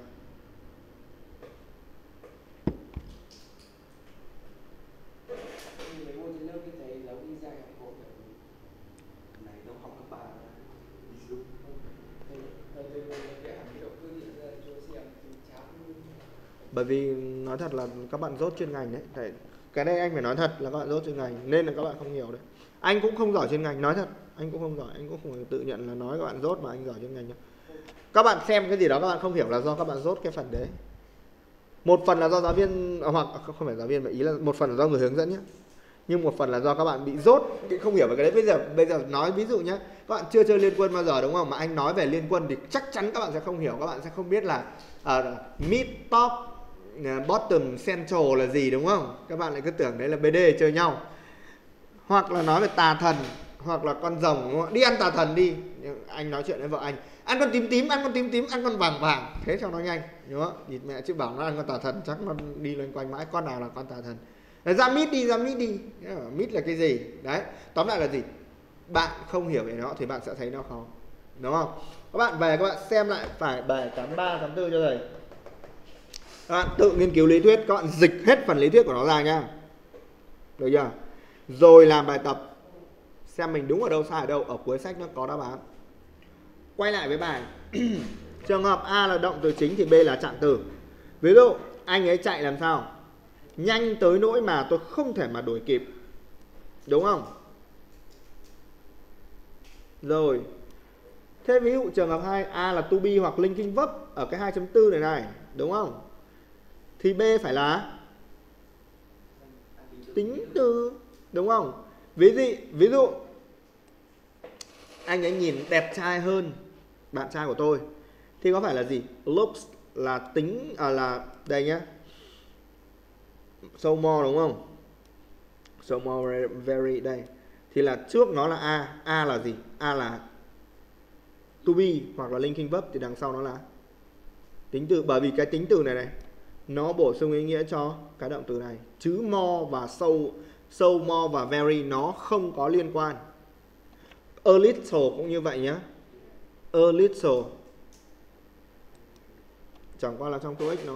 Bởi vì nói thật là các bạn dốt chuyên ngành đấy. Cái này anh phải nói thật là các bạn dốt chuyên ngành nên là các bạn không hiểu đấy. Anh cũng không giỏi chuyên ngành, nói thật. Anh cũng không giỏi, anh cũng không tự nhận là nói các bạn dốt mà anh giỏi chuyên ngành nhá. Các bạn xem cái gì đó các bạn không hiểu là do các bạn dốt cái phần đấy. Một phần là do giáo viên, hoặc không phải giáo viên mà ý là một phần là do người hướng dẫn nhé. Nhưng một phần là do các bạn bị dốt, bị không hiểu về cái đấy. Bây giờ nói ví dụ nhé, các bạn chưa chơi liên quân bao giờ đúng không? Mà anh nói về liên quân thì chắc chắn các bạn sẽ không hiểu. Các bạn sẽ không biết là mid, top, bottom, central là gì đúng không? Các bạn lại cứ tưởng đấy là BD chơi nhau. Hoặc là nói về tà thần, hoặc là con rồng đúng không? Đi ăn tà thần đi. Anh nói chuyện với vợ anh, ăn con tím tím, ăn con tím tím, ăn con vàng vàng, thế cho nó nhanh đúng không? Nhìn mẹ chứ bảo nó ăn con tà thần chắc nó đi loanh quanh mãi, con nào là con tà thần. Ra mít đi, ra mít đi. Mít là cái gì? Đấy, tóm lại là gì? Bạn không hiểu về nó thì bạn sẽ thấy nó khó, đúng không? Các bạn về các bạn xem lại phải bài 83, 84 cho thầy. Các bạn tự nghiên cứu lý thuyết, các bạn dịch hết phần lý thuyết của nó ra nha. Được chưa? Rồi làm bài tập xem mình đúng ở đâu, sai ở đâu. Ở cuối sách nó có đáp án. Quay lại với bài. Trường hợp A là động từ chính thì B là trạng từ. Ví dụ anh ấy chạy làm sao? Nhanh tới nỗi mà tôi không thể mà đuổi kịp. Đúng không? Rồi. Thế ví dụ trường hợp 2, A là to be hoặc linking verb ở cái 2.4 này này, đúng không? Thì B phải là tính từ, đúng không? Ví dụ anh ấy nhìn đẹp trai hơn bạn trai của tôi thì có phải là gì? Looks là tính là đây nhá. So more đúng không? So more very đây thì là trước nó là a là gì? A là to be hoặc là linking verb, thì đằng sau nó là tính từ, bởi vì cái tính từ này nó bổ sung ý nghĩa cho cái động từ này, chứ more và so more và very nó không có liên quan. A little cũng như vậy nhé. A little chẳng qua là trong TOEIC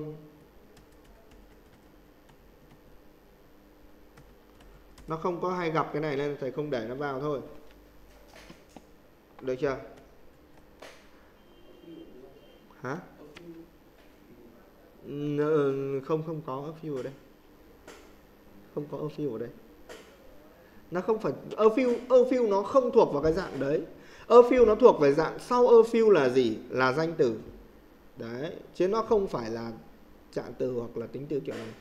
nó không có hay gặp cái này nên thầy không để nó vào thôi. Được chưa? Hả? Không có a few ở đây. Không có a few ở đây. Nó không phải a few nó không thuộc vào cái dạng đấy. A few nó thuộc về dạng sau a few là gì? Là danh từ. Đấy, chứ nó không phải là trạng từ hoặc là tính từ kiểu này.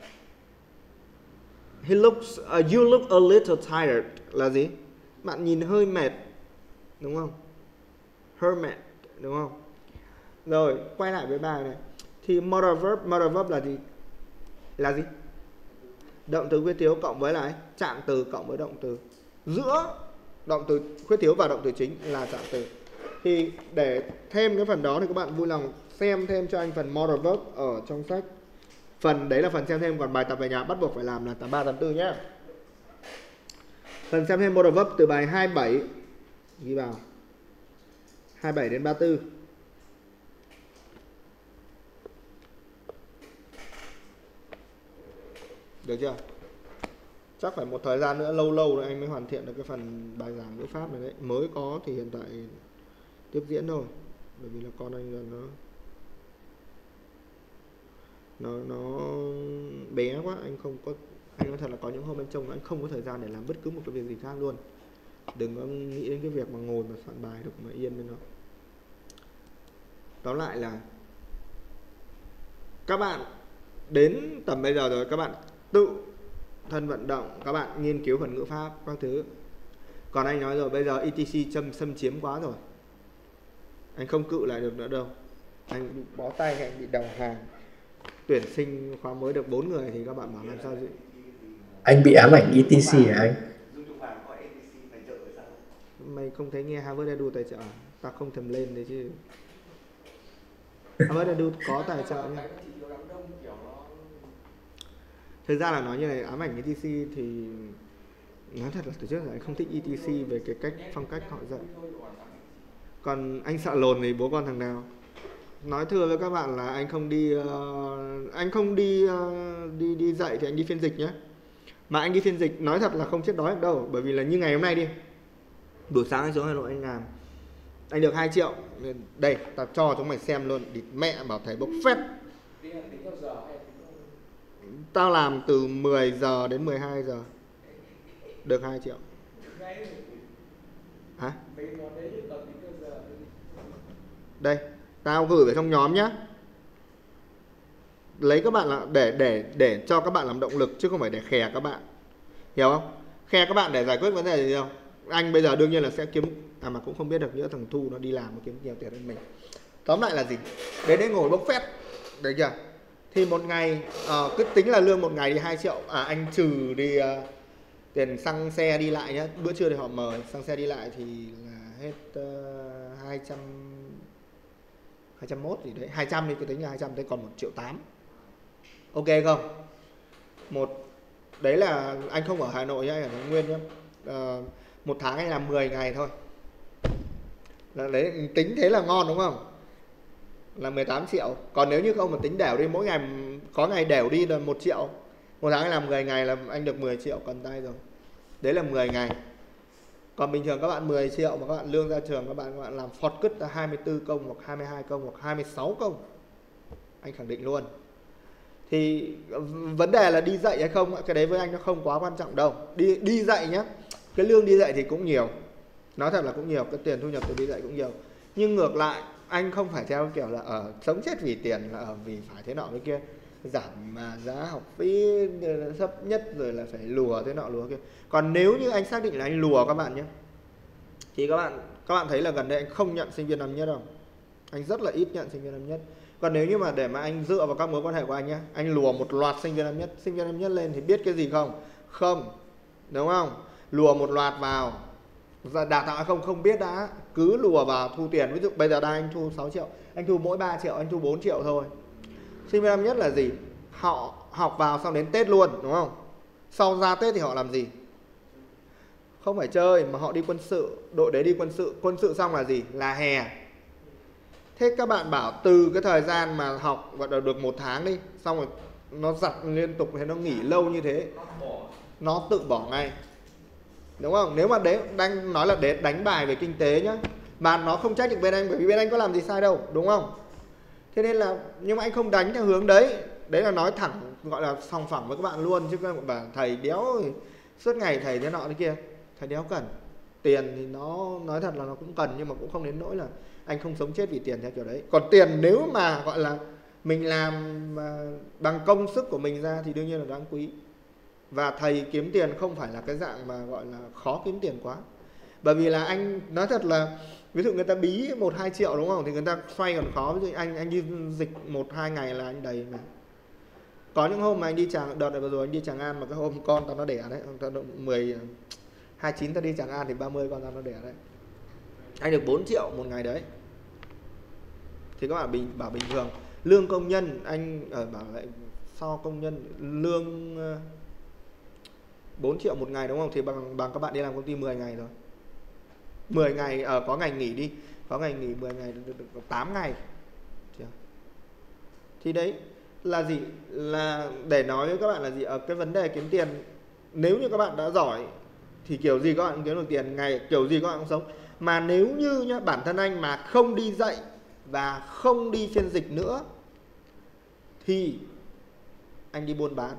You look a little tired là gì? Bạn nhìn hơi mệt, đúng không? Hơi mệt, đúng không? Rồi, quay lại với bài này. Thì modal verb là gì? Là gì? Động từ khuyết thiếu cộng với lại trạng từ cộng với động từ. Giữa động từ khuyết thiếu và động từ chính là trạng từ. Thì để thêm cái phần đó thì các bạn vui lòng xem thêm cho anh phần modal verb ở trong sách. Phần đấy là phần xem thêm, còn bài tập về nhà bắt buộc phải làm là 83, 84 nhé. Phần xem thêm modal verb từ bài 27 ghi vào 27 đến 34. Được chưa? Chắc phải một thời gian nữa, lâu rồi anh mới hoàn thiện được cái phần bài giảng ngữ pháp này đấy. Mới có thì hiện tại tiếp diễn thôi. Bởi vì là con anh giờ nó bé quá, anh nói thật là có những hôm anh trông anh không có thời gian để làm bất cứ một cái việc gì khác luôn. Đừng có nghĩ đến cái việc mà ngồi mà soạn bài được mà yên với nó. Tóm lại là các bạn đến tầm bây giờ rồi, các bạn tự thân vận động, các bạn nghiên cứu phần ngữ pháp các thứ. Còn anh nói rồi, bây giờ ETC xâm chiếm quá rồi, anh không cự lại được nữa đâu. Anh bị bó tay, anh bị đầu hàng. Tuyển sinh khóa mới được 4 người thì các bạn bảo làm sao chứ? Anh bị ám ảnh ETC hả anh? Mày không thấy nghe Harvard Edu tài trợ? Ta không thèm lên đấy chứ. Harvard Edu có tài trợ nhé. Thực ra là nói như này, ám ảnh ETC thì nói thật là từ trước là anh không thích ETC về cái cách phong cách họ dạy. Còn anh sợ lồn thì bố con thằng nào. Nói thưa với các bạn là anh không đi dạy thì anh đi phiên dịch nhé. Mà anh đi phiên dịch nói thật là không chết đói được đâu. Bởi vì là như ngày hôm nay đi, buổi sáng anh xuống Hà Nội anh làm, anh được 2 triệu. Đây, tao cho chúng mày xem luôn. Địt mẹ bảo thầy bốc phét. Tao làm từ 10 giờ đến 12 giờ được 2 triệu. Hả? Đây, tao gửi vào trong nhóm nhá. Lấy các bạn là để cho các bạn làm động lực chứ không phải để khè các bạn. Hiểu không? Khè các bạn để giải quyết vấn đề gì đâu. Anh bây giờ đương nhiên là sẽ kiếm, mà cũng không biết được nữa, thằng Thu nó đi làm nó kiếm nhiều tiền hơn mình. Tóm lại là gì? Đến đây ngồi bốc phét. Được chưa? Thì một ngày cứ tính là lương một ngày thì 2 triệu. Anh trừ đi tiền xăng xe đi lại nhá. Bữa trưa thì họ mời xăng xe đi lại thì là hết 201 gì đấy, 200 đi, cứ tính là 200, thế còn 1,8 triệu. Ok không? Đấy là anh không ở Hà Nội nhá, anh ở Thái Nguyên nhá. Một tháng anh làm 10 ngày thôi. Đấy, tính thế là ngon đúng không? Là 18 triệu. Còn nếu như không mà tính đều đi, mỗi ngày có ngày đều đi là 1 triệu. Một tháng anh làm 10 ngày là anh được 10 triệu cần tay rồi. Đấy là 10 ngày. Còn bình thường các bạn 10 triệu mà các bạn lương ra trường, các bạn làm phọt cứt là 24 công hoặc 22 công hoặc 26 công. Anh khẳng định luôn. Thì vấn đề là đi dạy hay không, cái đấy với anh nó không quá quan trọng đâu. Đi dạy nhá. Cái lương đi dạy thì cũng nhiều. Nói thật là cũng nhiều, cái tiền thu nhập từ đi dạy cũng nhiều. Nhưng ngược lại, anh không phải theo kiểu là sống chết vì tiền, là vì phải thế nọ thế kia. Giảm giá học phí thấp nhất rồi là phải lùa thế nọ lùa kia. Còn nếu như anh xác định là anh lùa các bạn nhé, thì các bạn thấy là gần đây anh không nhận sinh viên năm nhất đâu. Anh rất là ít nhận sinh viên năm nhất. Còn nếu như mà để mà anh dựa vào các mối quan hệ của anh nhé, anh lùa một loạt sinh viên năm nhất lên thì biết cái gì không? Không. đúng không? Lùa một loạt vào, đào tạo hay không biết đã, cứ lùa vào thu tiền. Ví dụ bây giờ đang anh thu 6 triệu, anh thu mỗi 3 triệu, anh thu 4 triệu thôi. Sinh viên năm nhất là gì? Họ học vào xong đến Tết luôn, đúng không? Sau ra Tết thì họ làm gì? Không phải chơi mà họ đi quân sự. Đội đấy đi quân sự. Quân sự xong là gì? Là hè. Thế các bạn bảo từ cái thời gian mà học gọi là được 1 tháng đi, xong rồi nó giặt liên tục, thế nó nghỉ lâu như thế, nó tự bỏ ngay, đúng không? Nếu mà đấy đang nói là để đánh bài về kinh tế nhá, mà nó không trách được bên anh, bởi vì bên anh có làm gì sai đâu, đúng không? Thế nên là, nhưng mà anh không đánh theo hướng đấy. Đấy là nói thẳng, gọi là sòng phẳng với các bạn luôn. Chứ các bạn bảo thầy đéo suốt ngày thầy thế nọ thế kia, thầy đéo cần. Tiền thì nó nói thật là nó cũng cần, nhưng mà cũng không đến nỗi là anh không sống chết vì tiền theo kiểu đấy. Còn tiền nếu mà gọi là mình làm bằng công sức của mình ra thì đương nhiên là đáng quý. Và thầy kiếm tiền không phải là cái dạng mà gọi là khó kiếm tiền quá. Bởi vì là anh nói thật là, ví dụ người ta bí 1-2 triệu đúng không, thì người ta xoay còn khó. Ví dụ anh đi dịch 1-2 ngày là anh đầy mà. Có những hôm mà anh đi đợt này vừa rồi anh đi Tràng An mà cái hôm con tao nó đẻ đấy, tao 29 tao đi Tràng An thì 30 con tao nó đẻ đấy, anh được 4 triệu một ngày đấy. Thì các bạn bảo bình thường lương công nhân anh bảo lại so công nhân lương 4 triệu một ngày đúng không, thì bằng các bạn đi làm công ty 10 ngày rồi. 10 ngày có ngày nghỉ đi, có ngày nghỉ 10 ngày được 8 ngày. Thì đấy là gì? Là để nói với các bạn là gì? Ở cái vấn đề kiếm tiền, nếu như các bạn đã giỏi thì kiểu gì các bạn cũng kiếm được tiền, ngày kiểu gì các bạn cũng sống. Mà nếu như nhá, bản thân anh mà không đi dạy và không đi phiên dịch nữa thì anh đi buôn bán.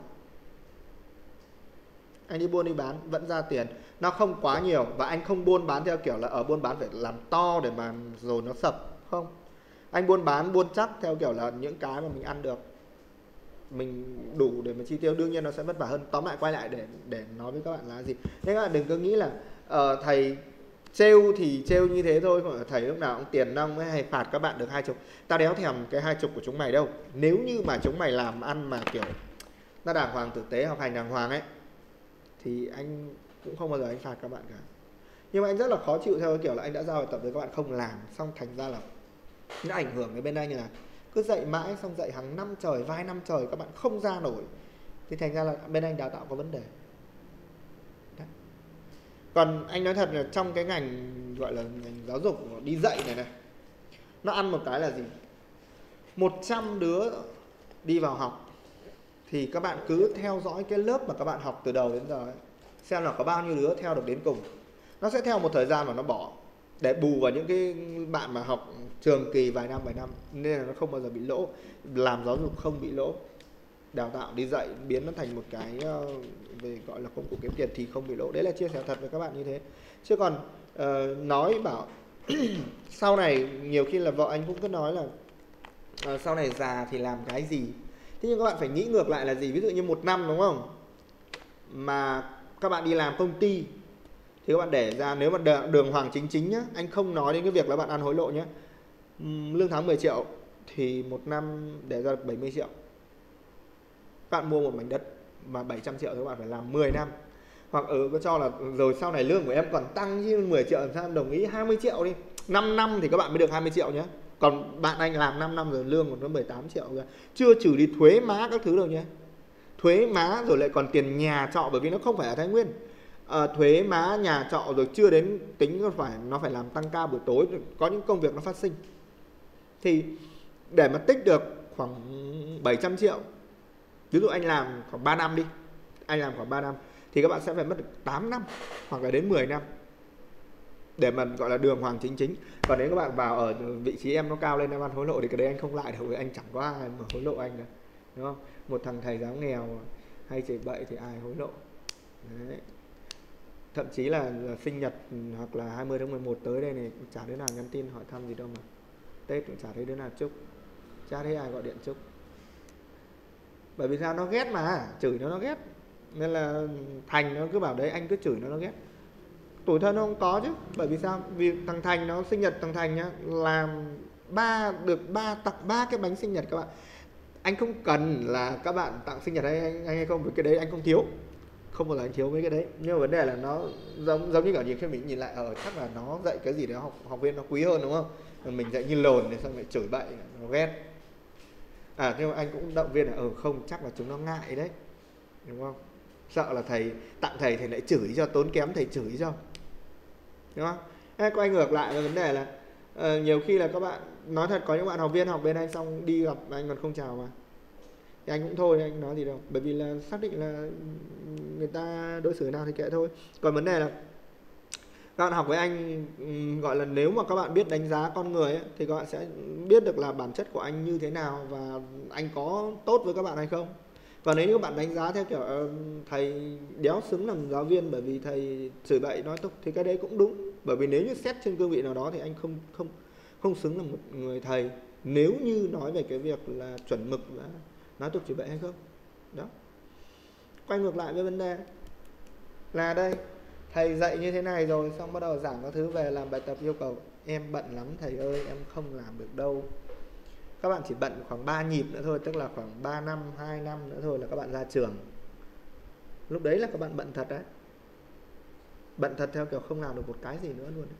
Anh đi buôn đi bán vẫn ra tiền, nó không quá nhiều. Và anh không buôn bán theo kiểu là ở buôn bán phải làm to để mà rồi nó sập. Không, anh buôn bán buôn chắc theo kiểu là những cái mà mình ăn được, mình đủ để mà chi tiêu. Đương nhiên nó sẽ vất vả hơn. Tóm lại quay lại để nói với các bạn là gì, nên các bạn đừng có nghĩ là thầy trêu thì trêu như thế thôi, còn thầy lúc nào cũng tiền nong hay phạt các bạn được 20. Tao đéo thèm cái 20 của chúng mày đâu. Nếu như mà chúng mày làm ăn mà kiểu nó đàng hoàng tử tế, học hành đàng hoàng ấy, thì anh cũng không bao giờ anh phạt các bạn cả. Nhưng mà anh rất là khó chịu theo cái kiểu là anh đã giao bài tập với các bạn không làm, xong thành ra là nó ảnh hưởng đến bên anh là cứ dạy mãi, xong dạy hàng năm trời, vài năm trời các bạn không ra nổi, thì thành ra là bên anh đào tạo có vấn đề. Đấy. Còn anh nói thật là trong cái ngành gọi là ngành giáo dục đi dạy này, nó ăn một cái là gì? 100 đứa đi vào học thì các bạn cứ theo dõi cái lớp mà các bạn học từ đầu đến giờ ấy, xem là có bao nhiêu đứa theo được đến cùng. Nó sẽ theo một thời gian mà nó bỏ để bù vào những cái bạn mà học trường kỳ vài năm, nên là nó không bao giờ bị lỗ. Làm giáo dục không bị lỗ, đào tạo đi dạy biến nó thành một cái về gọi là công cụ kiếm tiền thì không bị lỗ. Đấy là chia sẻ thật với các bạn như thế. Chứ còn nói bảo sau này nhiều khi là vợ anh cũng cứ nói là sau này già thì làm cái gì. Thế nhưng các bạn phải nghĩ ngược lại là gì? Ví dụ như 1 năm đúng không, mà các bạn đi làm công ty thì các bạn để ra, nếu mà đường hoàng chính nhá, anh không nói đến cái việc là bạn ăn hối lộ nhá, lương tháng 10 triệu thì 1 năm để ra được 70 triệu. Các bạn mua một mảnh đất mà 700 triệu thì các bạn phải làm 10 năm. Hoặc có cho là rồi sau này lương của em còn tăng chứ 10 triệu làm sao em đồng ý 20 triệu đi. 5 năm thì các bạn mới được 20 triệu nhé. Còn bạn anh làm 5 năm rồi lương của nó 18 triệu rồi. Chưa trừ đi thuế má các thứ đâu nhé. Thuế má rồi lại còn tiền nhà trọ, bởi vì nó không phải ở Thái Nguyên. Thuế má nhà trọ rồi chưa đến tính nó phải làm tăng ca buổi tối, có những công việc nó phát sinh. Thì để mà tích được khoảng 700 triệu, ví dụ anh làm khoảng 3 năm đi, anh làm khoảng 3 năm thì các bạn sẽ phải mất được 8 năm hoặc là đến 10 năm để mà gọi là đường hoàng chính. Còn nếu các bạn vào ở vị trí em nó cao lên em ăn hối lộ thì cái đấy anh không lại đâu, anh chẳng có ai mà hối lộ anh đâu, đúng không? Một thằng thầy giáo nghèo hay chửi bậy thì ai hối lộ. Đấy. Thậm chí là sinh nhật hoặc là 20 tháng 11 tới đây này, chả đứa nào nhắn tin hỏi thăm gì đâu mà. Tết cũng chả thấy đứa nào chúc, chả thấy ai gọi điện chúc. Bởi vì sao? Nó ghét mà, chửi nó ghét. Nên là Thành nó cứ bảo đấy anh cứ chửi nó ghét. Tủi thân nó không có chứ. Bởi vì sao? Vì thằng Thành nó sinh nhật thằng Thành nhá, làm tặng 3 cái bánh sinh nhật các bạn. Anh không cần là các bạn tặng sinh nhật hay không, vì cái đấy anh không thiếu. không bao giờ anh thiếu mấy cái đấy. Nhưng mà vấn đề là nó giống như kiểu nhiều khi mình nhìn lại chắc là nó dạy cái gì đó học viên nó quý hơn đúng không? Mà mình dạy như lồn thì xong lại chửi bậy, nó ghét. Nhưng mà anh cũng động viên là không, chắc là chúng nó ngại đấy, đúng không? Sợ là thầy tặng thầy lại chửi cho, tốn kém thầy chửi cho, đúng không? Quay ngược lại với vấn đề là nhiều khi là các bạn nói thật, có những bạn học viên học bên anh xong đi gặp anh còn không chào mà, thì anh cũng thôi, anh nói gì đâu, bởi vì là xác định là người ta đối xử nào thì kệ thôi. Còn vấn đề là các bạn học với anh, gọi là nếu mà các bạn biết đánh giá con người ấy, thì các bạn sẽ biết được là bản chất của anh như thế nào và anh có tốt với các bạn hay không. Còn nếu như các bạn đánh giá theo kiểu thầy đéo xứng làm giáo viên bởi vì thầy chửi bậy nói tục thì cái đấy cũng đúng. Bởi vì nếu như xét trên cương vị nào đó thì anh không xứng là một người thầy, nếu như nói về cái việc là chuẩn mực và nói tục chửi bậy hay không. Đó. Quay ngược lại với vấn đề là đây, thầy dạy như thế này rồi, xong bắt đầu giảng các thứ về làm bài tập yêu cầu. Em bận lắm thầy ơi, em không làm được đâu. Các bạn chỉ bận khoảng 3 nhịp nữa thôi, tức là khoảng 3 năm, 2 năm nữa thôi là các bạn ra trường. Lúc đấy là các bạn bận thật đấy. Bận thật theo kiểu không làm được một cái gì nữa luôn.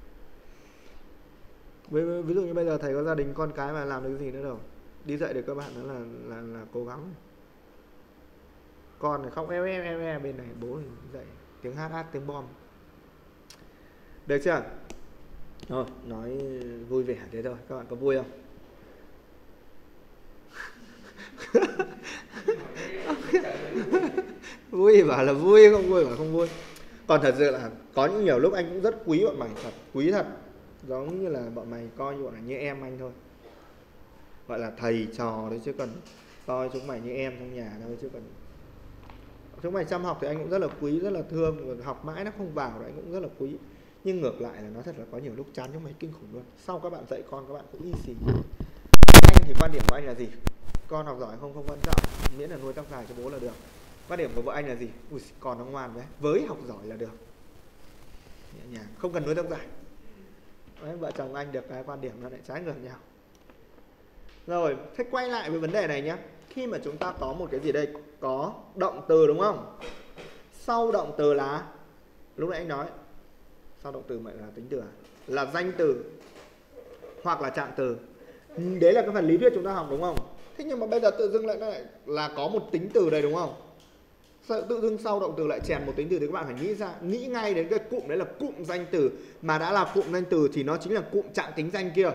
Ví dụ như bây giờ thầy có gia đình con cái mà làm được cái gì nữa đâu. Đi dạy được các bạn đó là cố gắng. Con này khóc e bên này, bố thì dạy tiếng hát tiếng bom. Được chưa? Thôi, nói vui vẻ thế thôi. Các bạn có vui không? Vui bảo là vui, không vui bảo không vui. Còn thật sự là có những nhiều lúc anh cũng rất quý bọn mày thật, quý thật. Giống như là bọn mày coi như bọn này như em anh thôi, gọi là thầy trò đấy, chứ còn coi chúng mày như em trong nhà thôi. Chứ còn chúng mày chăm học thì anh cũng rất là quý, rất là thương. Học mãi nó không vào thì anh cũng rất là quý. Nhưng ngược lại là nói thật là có nhiều lúc chán chúng mày kinh khủng luôn. Sau các bạn dạy con các bạn cũng y xì. Anh thì quan điểm của anh là gì? Con học giỏi không quan trọng, miễn là nuôi tóc dài cho bố là được. Quan điểm của vợ anh là gì? Ui, con nó ngoan với học giỏi là được, nhẹ nhàng, không cần nuôi tóc dài. Đấy, vợ chồng anh được cái quan điểm nó lại trái ngược nhau. Rồi, thế quay lại với vấn đề này nhé. Khi mà chúng ta có một cái gì đây, có động từ đúng không? Sau động từ là, lúc nãy anh nói, sau động từ là tính từ là danh từ hoặc là trạng từ. Đấy là cái phần lý thuyết chúng ta học đúng không? Thế nhưng mà bây giờ tự dưng lại là có một tính từ đây đúng không? Tự dưng sau động từ lại chèn một tính từ thì các bạn phải nghĩ ngay đến cái cụm đấy là cụm danh từ. Mà đã là cụm danh từ thì nó chính là cụm trạng tính danh kia.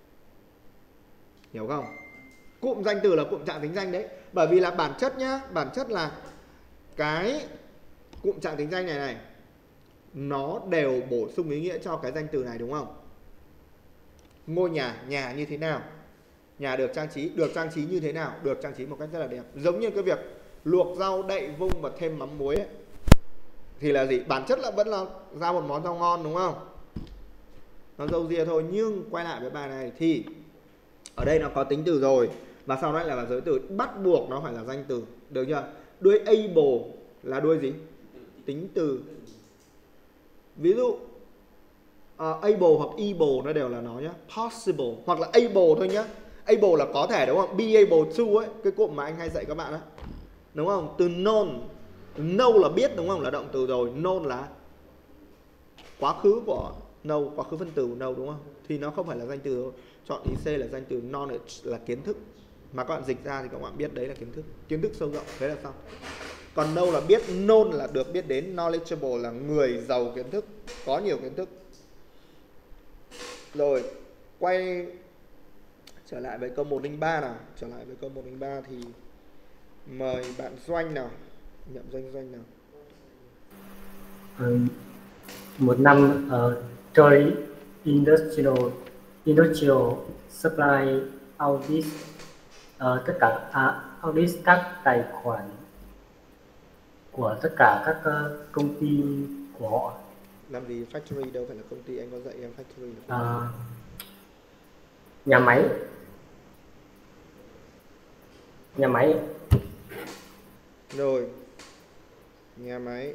Hiểu không? Cụm danh từ là cụm trạng tính danh đấy. Bởi vì là bản chất nhá, bản chất là cái cụm trạng tính danh này nó đều bổ sung ý nghĩa cho cái danh từ này đúng không? Ngôi nhà như thế nào? Nhà được trang trí như thế nào? Được trang trí một cách rất là đẹp. Giống như cái việc luộc rau, đậy vung và thêm mắm muối ấy. Thì là gì? Bản chất là vẫn là ra một món rau ngon đúng không? Nó râu ria thôi. Nhưng quay lại với bài này thì ở đây nó có tính từ rồi, và sau đó lại là giới từ, bắt buộc nó phải là danh từ. Được chưa? Đuôi able là đuôi gì? Tính từ. Ví dụ able hoặc able nó đều là nó nhá. Possible hoặc là able thôi nhá. Able là có thể đúng không? Be able to ấy, cái cụm mà anh hay dạy các bạn á. Đúng không? Từ known, know là biết đúng không? Là động từ rồi. Known là quá khứ của know, quá khứ phân từ của know đúng không? Thì nó không phải là danh từ đâu. Chọn ý C là danh từ. Knowledge là kiến thức. Mà các bạn dịch ra thì các bạn biết đấy là kiến thức. Kiến thức sâu rộng, thế là xong. Còn know là biết, known là được biết đến, knowledgeable là người giàu kiến thức, có nhiều kiến thức. Rồi, quay trở lại với câu 103 nào. Trở lại với câu 103 thì mời bạn Doanh nào. Nhậm Doanh nào. Một năm Troy Industrial Supply Audit, tất cả audit các tài khoản của tất cả các công ty của họ. Làm gì factory đâu phải là công ty, anh có dạy em factory là nhà máy. Rồi, nhà máy.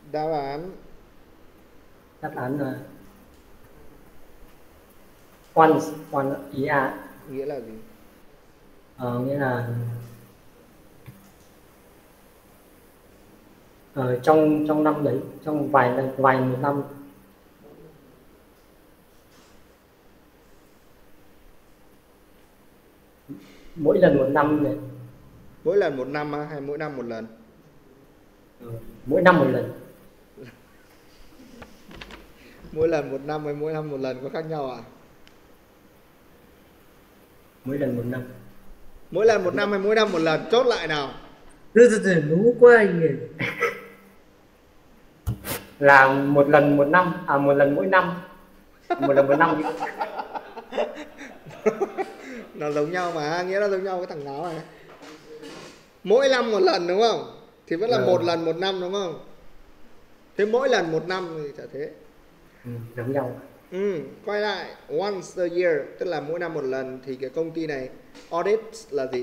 Đáp án Đáp án là once, ý a. nghĩa là gì? Nghĩa là trong năm đấy, trong vài một năm. Mỗi lần một năm này. Mỗi lần một năm hay mỗi năm một lần? Mỗi năm một lần. Mỗi lần một năm hay mỗi năm một lần có khác nhau à? Mỗi lần một năm. Mỗi lần một năm hay mỗi năm một lần? Chốt lại nào. Đúng quá anh ơi. Là một lần một năm, một lần mỗi năm. Một lần một năm. Nó giống nhau mà, nghĩa là giống nhau cái thằng ngáo này. Mỗi năm một lần đúng không? Thì vẫn là một lần một năm đúng không? Thế mỗi lần một năm thì chả thế. Giống nhau. Quay lại once a year, tức là mỗi năm một lần. Thì cái công ty này audit là gì?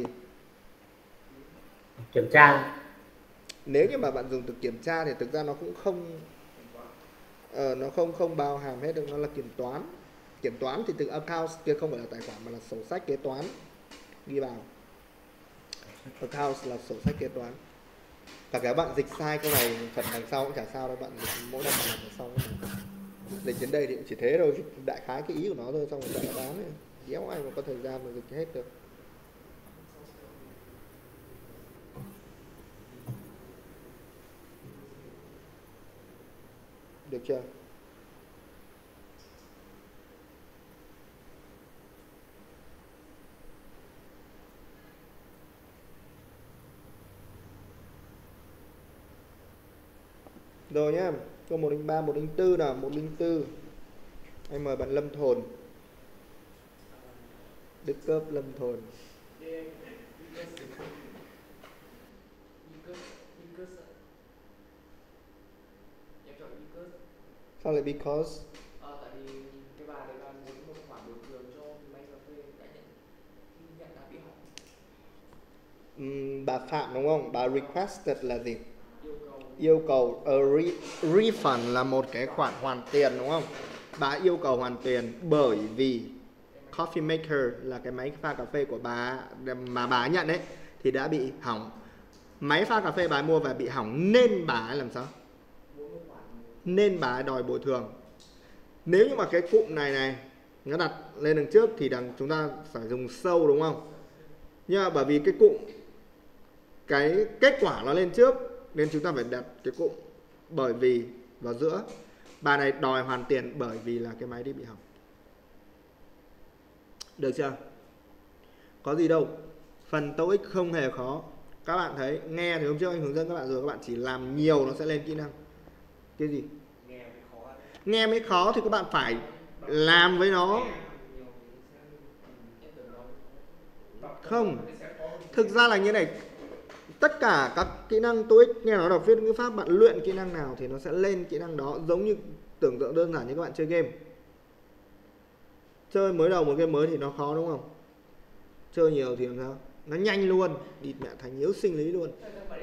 Kiểm tra. Nếu như mà bạn dùng từ kiểm tra thì thực ra nó cũng không không bao hàm hết được, nó là kiểm toán. Kiểm toán thì từ accounts kia không phải là tài khoản mà là sổ sách kế toán ghi vào. Accounts là sổ sách kế toán. Và các bạn dịch sai câu này phần đằng sau cũng chả sao đâu, bạn dịch mỗi năm một lần đằng sau. Dịch đến đây thì cũng chỉ thế thôi, đại khái cái ý của nó thôi, xong rồi đại đoán này. Đéo ai mà có thời gian mà dịch hết được. Được chưa? Rồi nhá, câu 103, 104 nào, 104. Anh mời bạn Lâm Thồn. Đức Cấp Lâm Thồn. Sao lại because? Tại vì cái bà đấy bà muốn một khoản bồi thường cho máy cà phê đã nhận đã bị hỏng. Bà Phạm đúng không? Bà requested là gì? Yêu cầu refund là một cái khoản hoàn tiền đúng không? Bà yêu cầu hoàn tiền bởi vì coffee maker là cái máy pha cà phê của bà mà bà nhận ấy thì đã bị hỏng. Máy pha cà phê bà mua và bị hỏng nên bà ấy làm sao? Nên bà ấy đòi bồi thường. Nếu như mà cái cụm này nó đặt lên đằng trước thì chúng ta phải dùng so đúng không? Nhưng mà bởi vì cái cụm cái kết quả nó lên trước nên chúng ta phải đặt cái cụm bởi vì vào giữa. Bà này đòi hoàn tiền bởi vì là cái máy đi bị hỏng. Được chưa? Có gì đâu. Phần TOEIC không hề khó. Các bạn thấy, nghe thì hôm trước anh hướng dẫn các bạn rồi, các bạn chỉ làm nhiều nó sẽ lên kỹ năng. Cái gì? Nghe mới khó thì các bạn phải làm với nó. Không. Thực ra là như này, tất cả các kỹ năng TOEIC nghe nó đọc viết ngữ pháp, bạn luyện kỹ năng nào thì nó sẽ lên kỹ năng đó. Giống như tưởng tượng đơn giản như các bạn chơi game. Chơi mới đầu một game mới thì nó khó đúng không? Chơi nhiều thì làm sao? Nó nhanh luôn, địt mẹ thành yếu sinh lý luôn.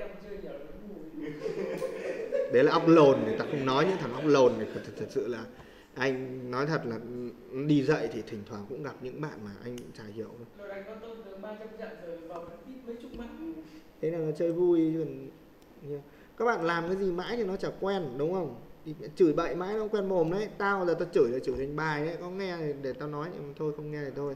Đấy là óc lồn, người ta không nói những thằng óc lồn này. Thật sự là anh nói thật là đi dạy thì thỉnh thoảng cũng gặp những bạn mà anh cũng chả hiểu. Thế là chơi vui. Các bạn làm cái gì mãi thì nó chả quen đúng không? Chửi bậy mãi nó quen mồm đấy. Tao giờ tao chửi là chửi thành bài đấy. Có nghe để tao nói nhưng thôi không nghe thì thôi.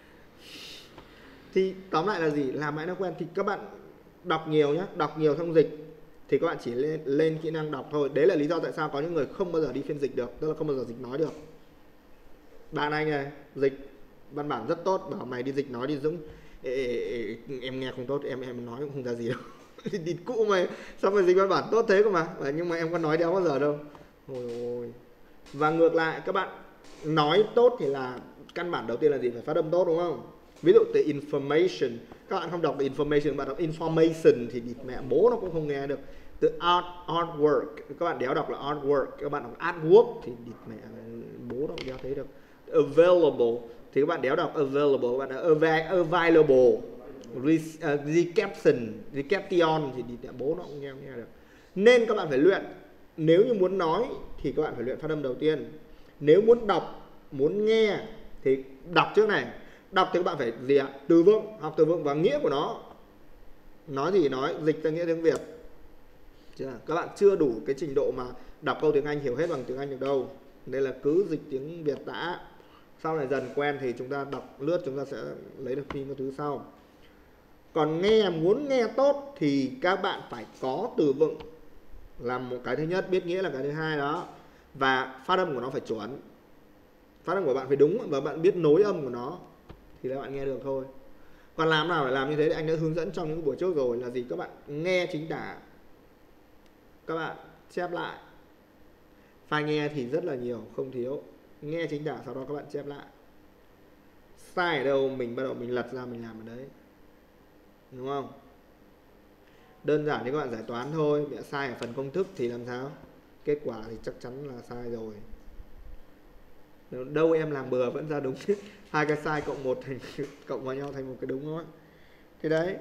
Thì tóm lại là gì? Làm mãi nó quen. Thì các bạn đọc nhiều nhá. Đọc nhiều xong dịch thì các bạn chỉ lên kỹ năng đọc thôi. Đấy là lý do tại sao có những người không bao giờ đi phiên dịch được. Tức là không bao giờ dịch nói được. Bạn anh này dịch văn bản rất tốt, bảo mày đi dịch nói đi Dũng. Em nghe không tốt, em nói cũng không ra gì đâu. Địt cũ mày, sao mày dịch văn bản tốt thế cơ mà. Nhưng mà em có nói đéo bao giờ đâu. Ôi. Và ngược lại các bạn nói tốt thì là căn bản đầu tiên là gì? Phải phát âm tốt đúng không? Ví dụ từ information, các bạn không đọc từ information, bạn đọc information thì địt mẹ bố nó cũng không nghe được. Từ artwork, các bạn đéo đọc là artwork, các bạn đọc artwork thì địt mẹ bố nó cũng đéo thấy được. Available thì các bạn đéo đọc available, các bạn đọc available. Reception thì địt mẹ bố nó cũng nghe được. Nên các bạn phải luyện. nếu như muốn nói thì các bạn phải luyện phát âm đầu tiên. Nếu muốn đọc, muốn nghe thì đọc trước này. Đọc thì các bạn phải gì ạ? Từ vựng, học từ vựng và nghĩa của nó. Nói gì nói, dịch ra nghĩa tiếng Việt. Các bạn chưa đủ cái trình độ mà đọc câu tiếng Anh hiểu hết bằng tiếng Anh được đâu. Đây là cứ dịch tiếng Việt đã. Sau này dần quen thì chúng ta đọc lướt, chúng ta sẽ lấy được phim các thứ sau. Còn nghe, muốn nghe tốt thì các bạn phải có từ vựng là một cái thứ nhất, biết nghĩa là cái thứ hai đó. Và phát âm của nó phải chuẩn. Phát âm của bạn phải đúng và bạn biết nối âm của nó thì các bạn nghe được thôi. Còn làm nào để làm như thế thì anh đã hướng dẫn trong những buổi trước rồi, là gì? Các bạn nghe chính tả, các bạn chép lại. File nghe thì rất là nhiều, không thiếu. Nghe chính tả, sau đó các bạn chép lại. Sai ở đâu mình bắt đầu mình lật ra mình làm ở đấy, đúng không? Đơn giản như các bạn giải toán thôi, bị sai ở phần công thức thì làm sao? Kết quả thì chắc chắn là sai rồi. Đâu em làm bừa vẫn ra đúng. Hai cái sai cộng một thành cộng vào nhau thành một cái đúng đó. Thế đấy.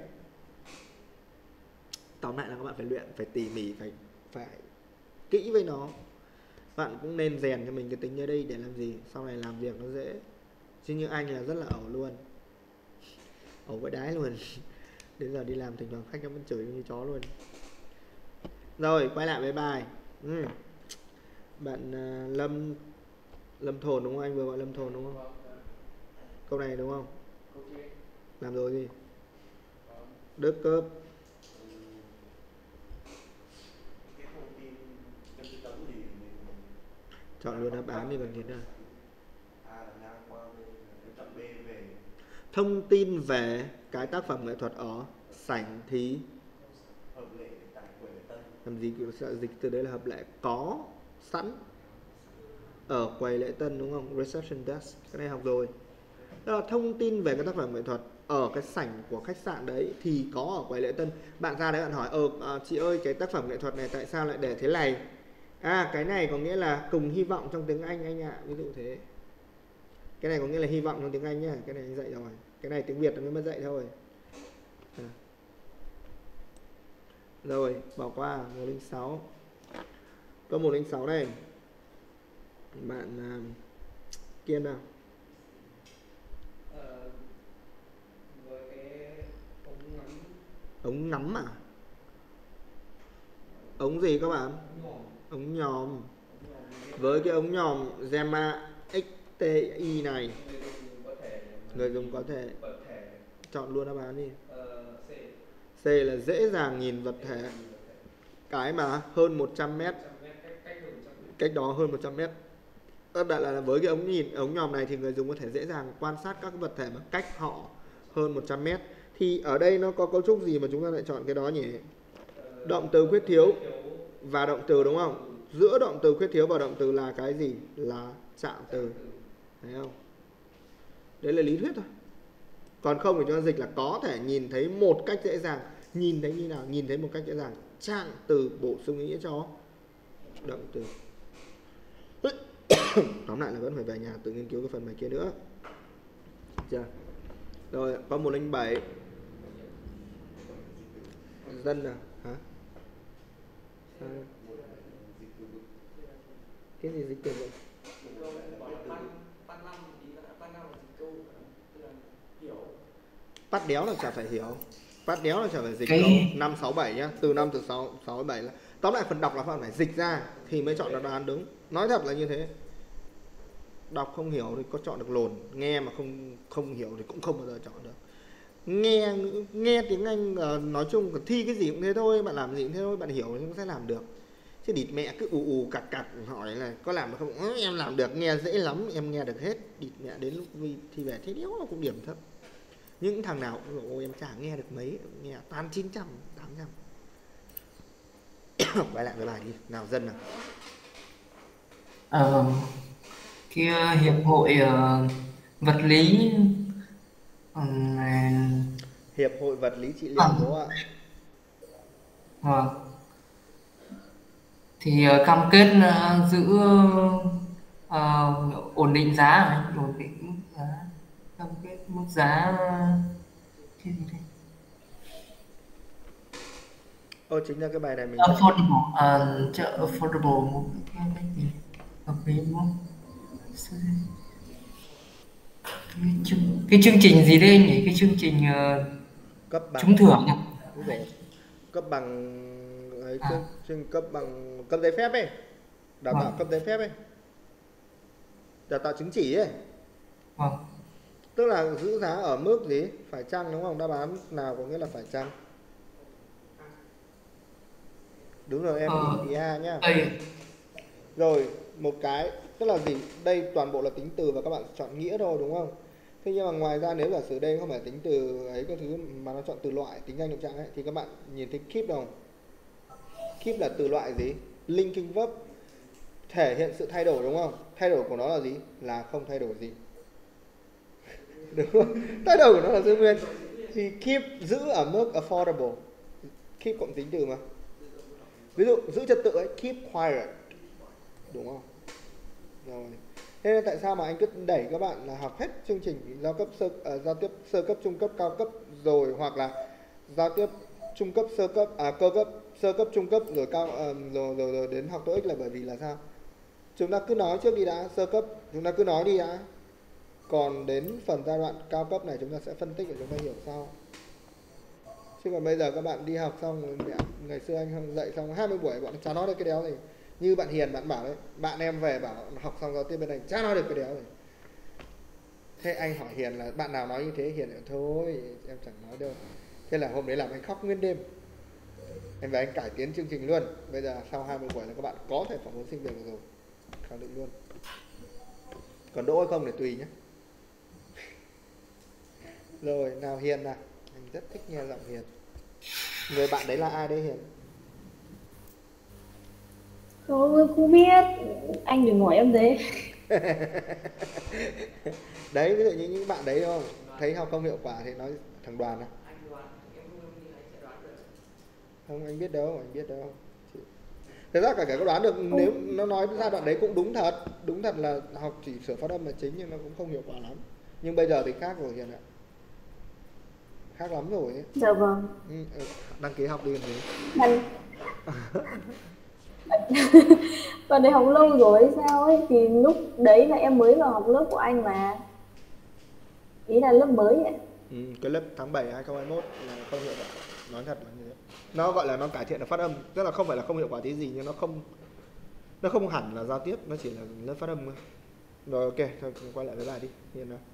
Tóm lại là các bạn phải luyện, phải tỉ mỉ, phải kỹ với nó. Bạn cũng nên rèn cho mình cái tính ở đây để làm gì? Sau này làm việc nó dễ. Chứ như anh là rất là ẩu luôn. Ẩu với đái luôn. Đến giờ đi làm thỉnh thoảng khách nó vẫn chửi như chó luôn. Rồi, quay lại với bài. Bạn Lâm Thồn đúng không? Anh vừa gọi Lâm Thồn đúng không? Câu này đúng không? Làm rồi gì? Đức cấp. Chọn luôn đáp án đi còn thiệt à. Thông tin về cái tác phẩm nghệ thuật ở sảnh thí. Làm gì sẽ dịch từ đấy là hợp lệ có sẵn ở quầy lễ tân đúng không? Reception desk. Cái này học rồi. Đó là thông tin về cái tác phẩm nghệ thuật ở cái sảnh của khách sạn đấy thì có ở quầy lễ tân. Bạn ra đấy bạn hỏi chị ơi cái tác phẩm nghệ thuật này tại sao lại để thế này? Cái này có nghĩa là cùng hy vọng trong tiếng Anh ạ. Ví dụ thế. Cái này có nghĩa là hy vọng trong tiếng Anh nhá. Cái này anh dạy rồi. Cái này tiếng Việt nó mới mất dạy thôi. Rồi, bỏ qua 106. Câu 106 này. Bạn Kiên nào? Với cái ống ngắm. Ống ngắm à? Ống gì các bạn? Ống nhòm. Với cái ống nhòm Gemma XTI này, người dùng có thể chọn luôn đáp án đi. C là dễ dàng nhìn vật thể. Cái mà hơn 100m, cách đó hơn 100m. Tất đại là với cái ống nhòm này thì người dùng có thể dễ dàng quan sát các vật thể mà cách họ hơn 100m. Thì ở đây nó có cấu trúc gì mà chúng ta lại chọn cái đó nhỉ? Động từ khuyết thiếu và động từ đúng không? Giữa động từ khuyết thiếu và động từ là cái gì? Là trạng từ. Thấy không? Đấy là lý thuyết thôi. Còn không thì chúng ta dịch là có thể nhìn thấy một cách dễ dàng. Nhìn thấy như nào? Nhìn thấy một cách dễ dàng. Trạng từ bổ sung ý nghĩa cho động từ. Tóm lại là vẫn phải về nhà tự nghiên cứu cái phần bài kia nữa. Chưa? Rồi, có 107. Dân nào? Hả? Cái gì dịch từ vậy? Bắt đéo là chả phải hiểu. Bắt đéo là chả phải dịch câu 5, 6, 7 nhá. Từ 5 từ 6, 6, 7 là. Tóm lại phần đọc là phải dịch ra thì mới chọn đáp án đúng. Nói thật là như thế. Đọc không hiểu thì có chọn được lồn. Nghe mà không hiểu thì cũng không bao giờ chọn được. Nghe tiếng Anh nói chung thi cái gì cũng thế thôi. Bạn làm gì cũng thế thôi. Bạn hiểu thì cũng sẽ làm được. Chứ địt mẹ cứ ù cặc hỏi là có làm được không? Em làm được, nghe dễ lắm, em nghe được hết. Địt mẹ đến lúc thi về thế đéo nó cũng điểm thấp. Những thằng nào cũng ôi em chả nghe được mấy, nghe toàn 900, 800. Quay lại với bài đi, nào Dân nào. Cái hiệp hội vật lý Hiệp hội vật lý trị liệu đúng không ạ? Thì cam kết giữ ổn định giá, cam kết mức giá cái gì đây? Ô, chính là cái bài này mình affordable, chợ affordable một cái gì hợp lý đúng không? Cái chương trình gì đây anh nhỉ? Cái chương trình cấp bằng. trúng thưởng nhỉ? Đúng rồi. Cấp bằng ấy, À. chương cấp bằng cấp giấy phép ấy. Đào tạo Vâng. cấp giấy phép ấy. Đào tạo chứng chỉ ấy. Vâng. Tức là giữ giá ở mức gì? Phải chăng, đúng không? Đáp án nào có nghĩa là phải chăng? Đúng rồi em, ý A nhá. Đây Rồi, một cái, tức là gì? Đây toàn bộ là tính từ và các bạn chọn nghĩa thôi, đúng không? Thế nhưng mà ngoài ra nếu giả sử đây không phải tính từ ấy các thứ mà nó chọn từ loại tính danh động trạng ấy, thì các bạn nhìn thấy keep đâu? Keep là từ loại gì? Linking verb, thể hiện sự thay đổi, đúng không? Thay đổi của nó là gì? Là không thay đổi gì. Đúng không? Thay đổi của nó là giữ nguyên. Thì keep giữ ở mức affordable. Keep cộng tính từ mà. Ví dụ giữ trật tự ấy, keep quiet, đúng không? Rồi. Thế nên tại sao mà anh cứ đẩy các bạn là học hết chương trình giao tiếp sơ cấp, trung cấp, cao cấp rồi, hoặc là giao tiếp trung cấp, sơ cấp, cơ cấp, sơ cấp, trung cấp rồi cao rồi đến học TOEIC là bởi vì là sao? Chúng ta cứ nói trước đi đã, sơ cấp chúng ta cứ nói đi đã. Còn đến phần giai đoạn cao cấp này chúng ta sẽ phân tích để chúng ta hiểu sau. Chứ còn bây giờ các bạn đi học xong, ngày xưa anh dạy xong 20 buổi bọn chả nói được cái đéo gì. Như bạn Hiền bạn bảo đấy, bạn em về bảo học xong giao tiếp bên này chả nói được cái đéo gì. Thế anh hỏi Hiền là bạn nào nói như thế, Hiền bảo thôi em chẳng nói đâu. Thế là hôm đấy làm anh khóc nguyên đêm. Em về anh cải tiến chương trình luôn. Bây giờ sau 20 buổi là các bạn có thể phỏng vấn sinh viên được rồi, khẳng định luôn. Còn đỗ hay không thì tùy nhé. Rồi nào Hiền nào, anh rất thích nghe giọng Hiền. Người bạn đấy là ai đấy Hiền? Không biết, anh đừng hỏi em thế. Đấy, ví dụ như những bạn đấy đúng không? Thấy học không hiệu quả thì nói thằng Đoàn à? Không, anh biết đâu, anh biết đâu. Thật ra cả có đoán được, nếu nó nói giai đoạn đấy cũng đúng thật là học chỉ sửa phát âm là chính nhưng nó cũng không hiệu quả lắm. Nhưng bây giờ thì khác rồi Hiền ạ. Khác lắm rồi ấy. Dạ vâng. Đăng ký học đi làm gì? Bạn này học lâu rồi hay sao ấy, thì lúc đấy là em mới vào học lớp của anh mà. Ý là lớp mới ấy. Cái lớp tháng 7 2021 là không hiệu quả. Nói thật là như thế. Nó gọi là nó cải thiện được phát âm, tức là không phải là không hiệu quả tí gì nhưng nó không hẳn là giao tiếp, nó chỉ là lớp phát âm thôi. Rồi ok, thôi quay lại với bài đi. Hiền nào.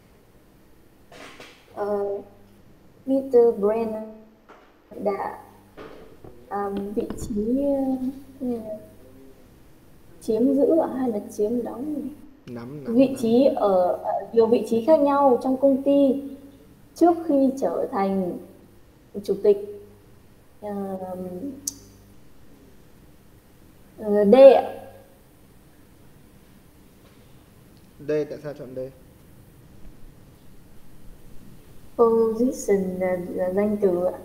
Peter Brand đã vị trí chiếm giữ hay là chiếm đóng vị trí ở nhiều vị trí khác nhau trong công ty trước khi trở thành chủ tịch. D ạ. D, tại sao chọn D? Position là danh từ ạ.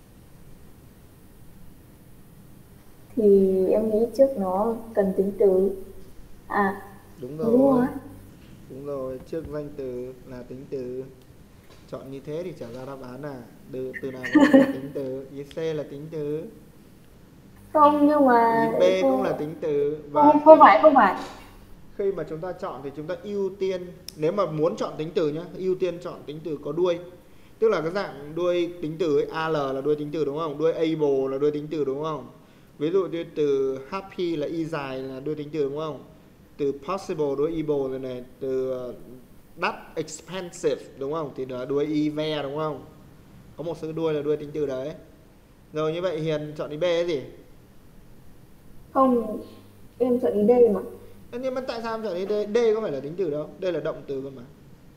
Thì em nghĩ trước nó cần tính từ. Đúng rồi. Đúng rồi, trước danh từ là tính từ. Chọn như thế thì trả ra đáp án là từ nào cũng là tính từ. Ý C là tính từ. Không, nhưng mà Ý B cũng là tính từ. Và không phải. Khi mà chúng ta chọn thì chúng ta ưu tiên, nếu mà muốn chọn tính từ nhá, ưu tiên chọn tính từ có đuôi. Tức là cái dạng đuôi tính từ ấy, AL là đuôi tính từ đúng không? Đuôi able là đuôi tính từ đúng không? Ví dụ như từ happy là y dài là đuôi tính từ đúng không? Từ possible đuôi able rồi này, từ đắt expensive đúng không? Thì là đuôi y ve đúng không? Có một số đuôi là đuôi tính từ đấy. Rồi như vậy Hiền chọn ý B cái gì? Không, em chọn ý D mà. Nhưng mà tại sao em chọn ý D? D có phải là tính từ đâu? Đây là động từ cơ mà.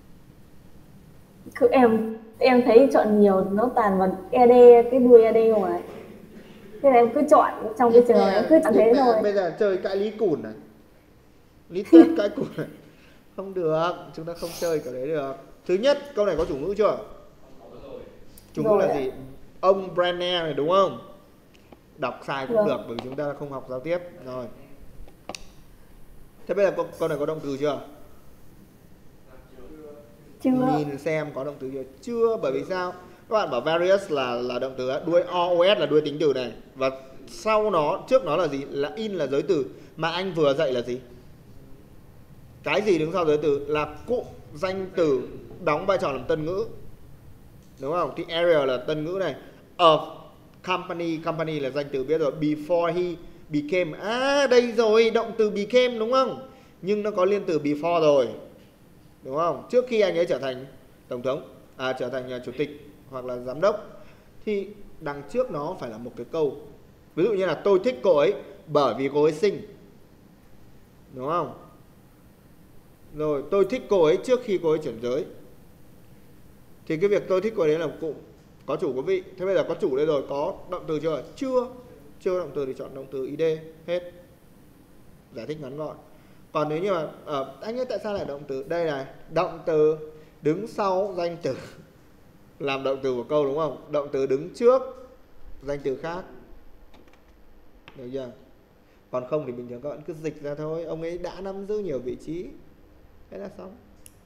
Em thấy chọn nhiều nó toàn vào ED, cái đuôi ED không à. Thế là em cứ chọn trong cái trường hợp em cứ chọn thế thôi. Bây giờ chơi cãi lý cùn này, lý thuyết cãi cùn này. Không được, chúng ta không chơi cái đấy được. Thứ nhất, câu này có chủ ngữ chưa? Chủ ngữ là gì? Ông Brenner này đúng không? Đọc sai cũng được bởi vì chúng ta không học giao tiếp. Rồi. Thế bây giờ câu này có động từ chưa? Chưa. Nhìn xem có động từ chưa? Chưa, bởi vì sao? Các bạn bảo various là động từ, đuôi OS là đuôi tính từ này, và sau nó, trước nó là gì? Là in là giới từ. Mà anh vừa dạy là gì? Cái gì đứng sau giới từ? Là cụm danh từ đóng vai trò làm tân ngữ, đúng không? Thì area là tân ngữ này. Of company là danh từ biết rồi. Before he became, đây rồi, động từ became đúng không? Nhưng nó có liên từ before rồi, đúng không? Trước khi anh ấy trở thành tổng thống, trở thành chủ tịch hoặc là giám đốc, thì đằng trước nó phải là một cái câu. Ví dụ như là tôi thích cô ấy bởi vì cô ấy xinh, đúng không? Rồi tôi thích cô ấy trước khi cô ấy chuyển giới. Thì cái việc tôi thích cô ấy là một cụm có chủ quý vị. Thế bây giờ có chủ đây rồi, có động từ chưa? Chưa động từ thì chọn động từ id hết. Giải thích ngắn gọn. Còn nếu như mà anh ấy tại sao lại động từ đây này? Động từ đứng sau danh từ làm động từ của câu, đúng không? Động từ đứng trước danh từ khác, được chưa? Còn không thì bình thường các bạn cứ dịch ra thôi. Ông ấy đã nắm giữ nhiều vị trí, thế là xong.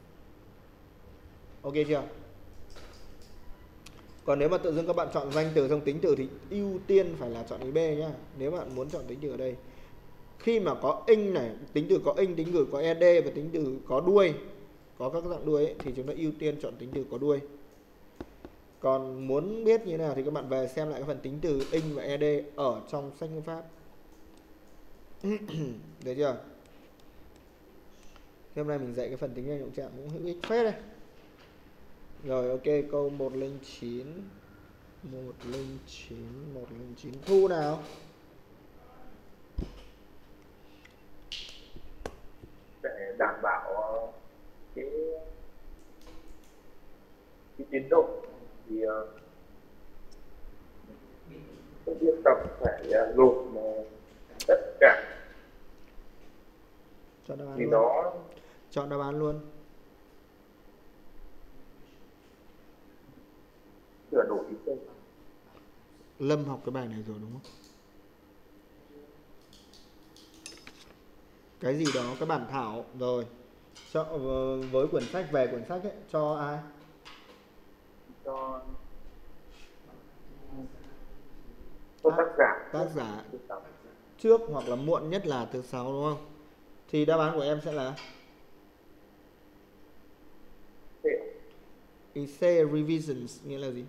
Ok chưa? Còn nếu mà tự dưng các bạn chọn danh từ xong tính từ thì ưu tiên phải là chọn ý B nhá. Nếu bạn muốn chọn tính từ ở đây, khi mà có ing này, tính từ có ing, tính từ có ed và tính từ có đuôi, có các dạng đuôi ấy, thì chúng ta ưu tiên chọn tính từ có đuôi. Còn muốn biết như thế nào thì các bạn về xem lại cái phần tính từ ing và ed ở trong sách ngữ pháp. Được chưa? Thế hôm nay mình dạy cái phần tính năng động chạm cũng hữu ích phết đây. Rồi ok, câu 109 thu nào. Để đảm bảo cái tiến độ thì biên tập phải nộp tất cả chọn đáp án thì luôn. nó Chọn đáp án luôn. sửa đổi ý tưởng. Lâm học cái bài này rồi đúng không? Cái gì đó, cái bản thảo rồi. Cho, với quyển sách, về quyển sách ấy, cho ai? Cho tác giả. Tác giả trước hoặc là muộn nhất là thứ 6 đúng không? Thì đáp án của em sẽ là essay revisions, nghĩa là gì?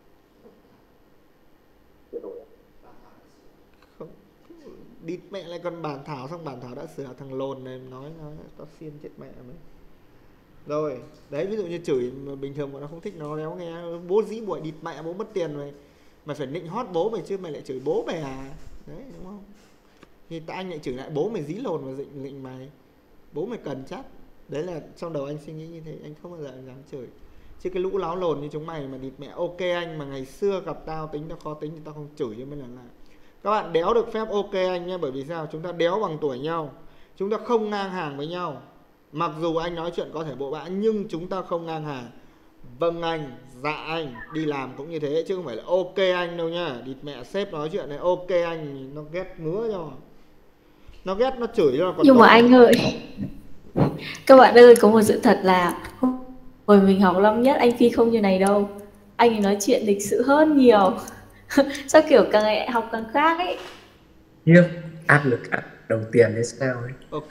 Không, địt mẹ lại còn bản thảo, xong bản thảo đã sửa, thằng lồn này nói tao xiên chết mẹ mày. Rồi, đấy, ví dụ như chửi mà bình thường mà nó không thích nó đéo nghe, bố dĩ buổi địt mẹ, bố mất tiền mày phải nịnh hót bố mày chứ, mày lại chửi bố mày à? Đấy, đúng không? Thì anh lại chửi lại bố mày dí lồn và nịnh mày, bố mày cần chắc. Đấy là trong đầu anh suy nghĩ như thế, anh không bao giờ anh dám chửi. Chứ cái lũ láo lồn như chúng mày mà địt mẹ ok anh mà ngày xưa gặp tao tính tao khó tính thì tao không chửi cho mới là lại. Các bạn đéo được phép ok anh nhé, bởi vì sao? Chúng ta đéo bằng tuổi nhau, chúng ta không ngang hàng với nhau. Mặc dù anh nói chuyện có thể bộ bã nhưng chúng ta không ngang hàng. Vâng anh, dạ anh, đi làm cũng như thế chứ không phải là ok anh đâu nhá. địt mẹ sếp nói chuyện này ok anh, nó ghét ngứa cho. Nó ghét, nó chửi cho. Nhưng mà anh ơi, các bạn ơi, có một sự thật là hồi mình học năm nhất anh Phi không như này đâu. Anh ấy nói chuyện lịch sự hơn nhiều. Sao kiểu càng ngày học càng khác ấy. Áp lực đồng tiền đấy sao ấy. Ok.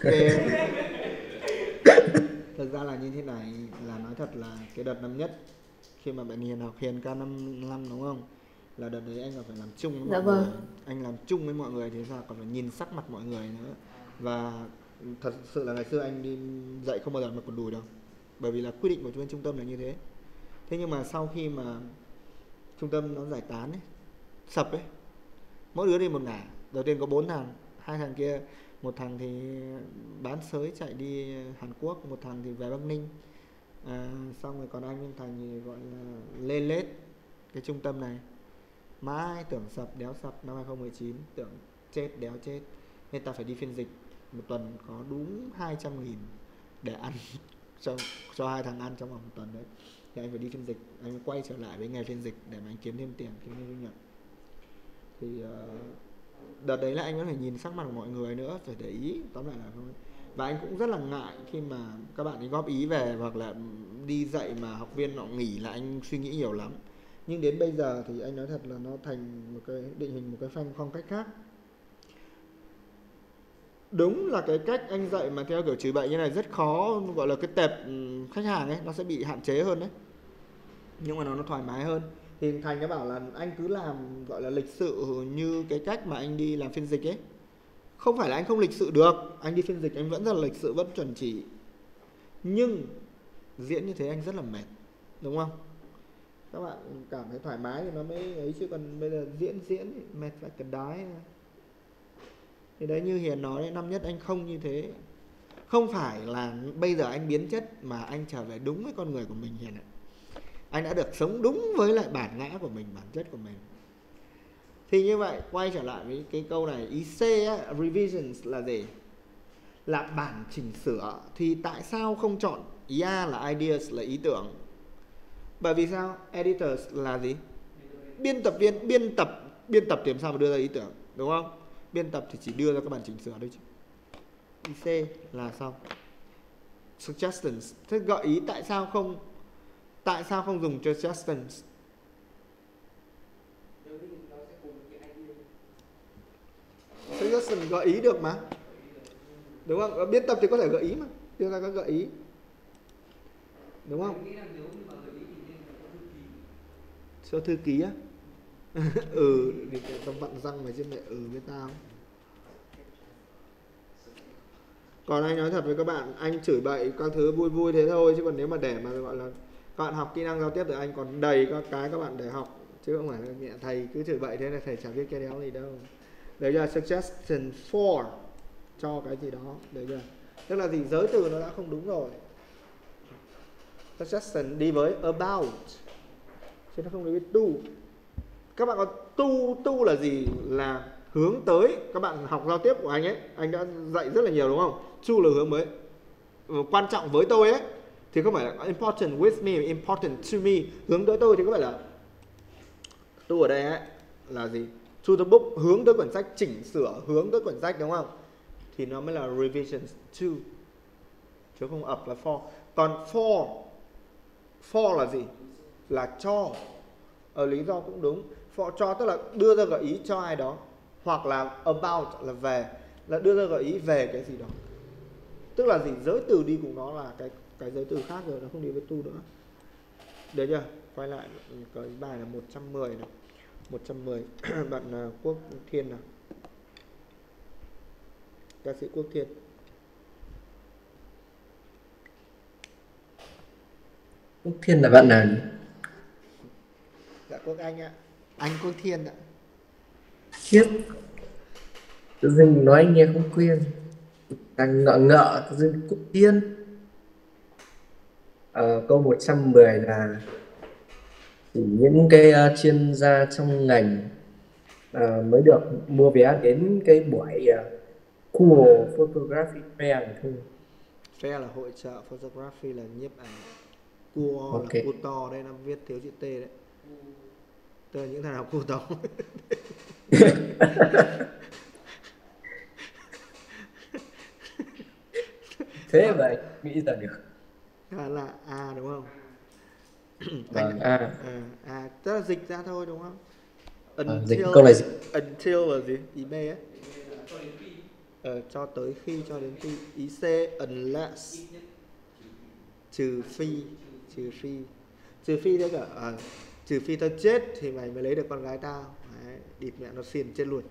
Thật ra là như thế này, là nói thật là cái đợt năm nhất khi mà bạn Hiền học Hiền K55 đúng không? Là đợt đấy anh còn phải làm chung với mọi người. Anh làm chung với mọi người thì sao? Còn phải nhìn sắc mặt mọi người nữa. Và thật sự là ngày xưa anh đi dạy không bao giờ mặc quần đùi đâu. Bởi vì là quy định của bên trung tâm là như thế. Thế nhưng mà sau khi mà trung tâm nó giải tán ấy, sập ấy, mỗi đứa đi một ngả. Đầu tiên có 4 thằng, 2 thằng kia, một thằng thì bán sới chạy đi Hàn Quốc, một thằng thì về Bắc Ninh. Xong rồi còn anh với thằng thì gọi là lên lết cái trung tâm này. Mãi tưởng sập, đéo sập. Năm 2019 tưởng chết, đéo chết. Nên ta phải đi phiên dịch. Một tuần có đúng 200.000 để ăn cho 2 thằng ăn trong vòng một tuần đấy. Thì anh phải đi phiên dịch, anh quay trở lại với nghề phiên dịch để mà anh kiếm thêm tiền, kiếm thêm thu nhập. Thì đợt đấy là anh vẫn phải nhìn sắc mặt của mọi người nữa, phải để ý, tóm lại là thôi. Và anh cũng rất là ngại khi mà các bạn ấy góp ý về hoặc là đi dạy mà học viên họ nghỉ là anh suy nghĩ nhiều lắm. Nhưng đến bây giờ thì anh nói thật là nó thành một cái định hình, một cái phong cách khác. Đúng là cái cách anh dạy mà theo kiểu chửi bậy như này rất khó, gọi là cái tệp khách hàng ấy nó sẽ bị hạn chế hơn đấy, nhưng mà nó thoải mái hơn. Thì Thành nó bảo là anh cứ làm gọi là lịch sự như cái cách mà anh đi làm phiên dịch ấy. Không phải là anh không lịch sự được, anh đi phiên dịch anh vẫn rất là lịch sự, vẫn chuẩn chỉ, nhưng diễn như thế anh rất là mệt, đúng không? Các bạn cảm thấy thoải mái thì nó mới ấy, chứ còn bây giờ diễn thì mệt phải cần đái. Thì đấy, như Hiền nói đấy, năm nhất anh không như thế. Không phải là bây giờ anh biến chất mà anh trở về đúng với con người của mình, Hiền ạ. Anh đã được sống đúng với lại bản ngã của mình, bản chất của mình. Thì như vậy, quay trở lại với cái câu này, ý C á, revisions là gì? Là bản chỉnh sửa. Thì tại sao không chọn ý A là ideas, là ý tưởng? Bởi vì sao? Editors là gì? Biên tập viên. Biên tập thì làm sao mà đưa ra ý tưởng, đúng không? Biên tập thì chỉ đưa ra các bản chỉnh sửa thôi chứ. Ý C là xong. Suggestions. Thế gợi ý tại sao không dùng suggestions? Suggestion gợi ý được mà, đúng không? Biên tập thì có thể gợi ý mà, đưa ra các gợi ý, đúng không? Cho thư ký á. Thì tao vặn răng mày chứ mẹ với tao. Còn anh nói thật với các bạn, anh chửi bậy các thứ vui vui thế thôi, chứ còn nếu mà để mà gọi là các bạn học kỹ năng giao tiếp từ anh còn đầy các cái các bạn để học, chứ không phải là mẹ thầy cứ chửi bậy thế là thầy chả biết cái đéo gì đâu. Đấy là suggestion for, cho cái gì đó, đấy chưa? Tức là gì? Giới từ nó đã không đúng rồi. Suggestion đi với about, chứ nó không đi với to. Các bạn có to là gì? Là hướng tới. Các bạn học giao tiếp của anh ấy, anh đã dạy rất là nhiều, đúng không? To là hướng tới, quan trọng với tôi ấy, thì không phải là important with me, important to me. Hướng tới tôi thì có phải là to ở đây ấy là gì? To the book, hướng tới quyển sách, chỉnh sửa hướng tới quyển sách, đúng không? Thì nó mới là revisions to, chứ không up là for. Còn for là gì? Là cho. Lý do cũng đúng. For cho tức là đưa ra gợi ý cho ai đó, hoặc là about là về, là đưa ra gợi ý về cái gì đó. Tức là gì? Giới từ đi cùng nó là cái giới từ khác rồi, nó không đi với to nữa. Được chưa? Quay lại cái bài là 110 này. 110 bạn Quốc Thiên nào. Ca sĩ Quốc Thiên. Quốc Thiên là bạn nào nhỉ? Dạ Quốc Anh ạ. Anh Quốc Thiên ạ. Khiếp, tự dưng nói nghe không quen, càng ngợ tự dưng Quốc Thiên. Câu 110 là chỉ những cái chuyên gia trong ngành mới được mua vé đến cái buổi cool photography fair này thôi. Fair là hội trợ, photography là nhiếp ảnh. Cool Ok. là cu to, đây nó viết thiếu chữ T đấy. Tức là những thằng nào cu to. Thế vậy nghĩ ra được. Đó là A đúng không? Vâng, Tức là dịch ra thôi đúng không? dịch câu này dịch. Until là gì? Ý B ấy. Cho tới khi, cho đến khi. Ý C unless, trừ phi đấy cả. Trừ phi tao chết thì mày mới lấy được con gái tao. Đấy, địt mẹ nó xiên chết luôn.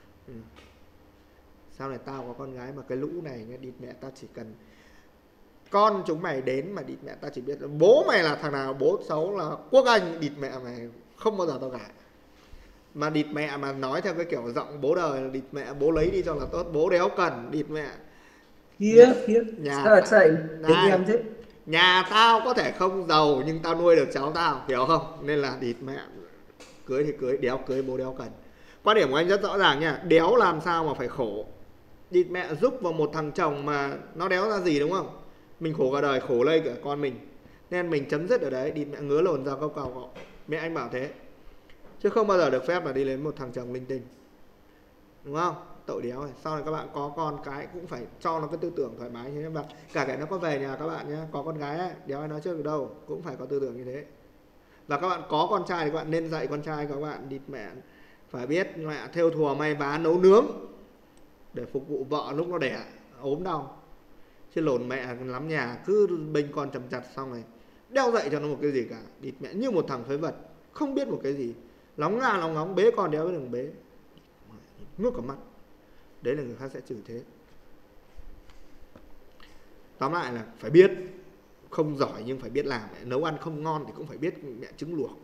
Sau này tao có con gái mà cái lũ này nhá, địt mẹ tao chỉ cần con chúng mày đến mà địt mẹ tao chỉ biết bố mày là thằng nào, bố xấu là Quốc Anh, địt mẹ mày không bao giờ tao gả. Mà địt mẹ mà nói theo cái kiểu giọng bố đời là địt mẹ bố lấy đi cho là tốt, bố đéo cần, địt mẹ. Khiếp, Nhà sao lại tiếng này, em thế? nhà tao có thể không giàu nhưng tao nuôi được cháu tao, hiểu không? Nên là địt mẹ, cưới thì cưới, đéo cưới bố đéo cần. Quan điểm của anh rất rõ ràng nha, đéo làm sao mà phải khổ. Địt mẹ giúp vào một thằng chồng mà nó đéo ra gì, đúng không? Mình khổ cả đời, khổ lây cả con mình. Nên mình chấm dứt ở đấy, địt mẹ ngứa lồn ra câu cầu họ. Mẹ anh bảo thế. Chứ không bao giờ được phép mà đi lấy một thằng chồng linh tinh, đúng không? Tội đéo này. Sau này các bạn có con cái cũng phải cho nó cái tư tưởng thoải mái như thế. Và cả cái nó có về nhà các bạn nhé, có con gái ấy, đéo ai nói trước được đâu, cũng phải có tư tưởng như thế. Và các bạn có con trai thì các bạn nên dạy con trai các bạn địt mẹ phải biết mẹ thêu thùa may vá nấu nướng để phục vụ vợ lúc nó đẻ ốm đau. Chứ lồn mẹ lắm nhà cứ bênh con chầm chặt xong rồi đeo dạy cho nó một cái gì cả. Địt mẹ như một thằng phế vật, không biết một cái gì. Lóng nga lóng ngóng bế con đéo đừng bế. Ngước cả mắt. Đấy là người khác sẽ chửi thế. Tóm lại là phải biết. Không giỏi nhưng phải biết làm. Nấu ăn không ngon thì cũng phải biết mẹ trứng luộc.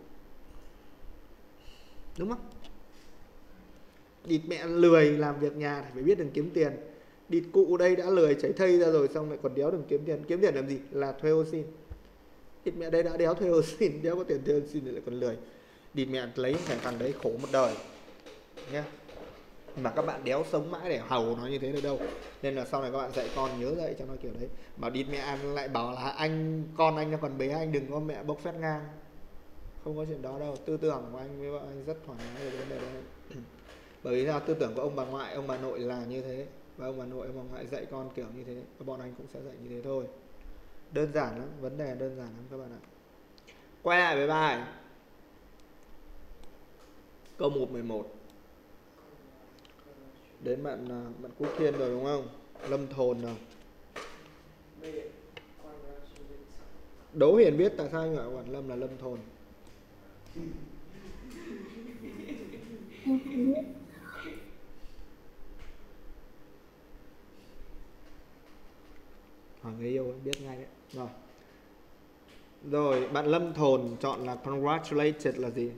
Đúng không? Địt mẹ lười làm việc nhà thì phải biết đừng kiếm tiền. Địt cụ đây đã lười chảy thây ra rồi xong lại còn đéo đừng kiếm tiền. Kiếm tiền làm gì? Là thuê ô xin. Địt mẹ đây đã đéo thuê ô xin, đéo có tiền thuê ô xin thì lại còn lười. Địt mẹ lấy thằng thằng đấy khổ một đời nhá. Mà các bạn đéo sống mãi để hầu nó như thế được đâu. Nên là sau này các bạn dạy con nhớ dạy cho nó kiểu đấy. Mà địt mẹ lại bảo là con anh nó còn bé, anh đừng có mẹ bốc phét ngang. Không có chuyện đó đâu. Tư tưởng của anh với vợ anh rất thoải mái về vấn đề đấy. Bởi vì là tư tưởng của ông bà ngoại, ông bà nội là như thế. Và ông bà nội, ông bà ngoại dạy con kiểu như thế. Và bọn anh cũng sẽ dạy như thế thôi. Đơn giản lắm, vấn đề đơn giản lắm các bạn ạ. Quay lại với bài câu 1-11. Đến bạn Quốc Thiên rồi đúng không? Lâm Thồn rồi. Đỗ Hiền biết tại sao anh gọi Quản Lâm là Lâm Thồn. Hỏi người yêu biết ngay đấy. Rồi. Rồi bạn Lâm Thồn chọn là congratulated là gì?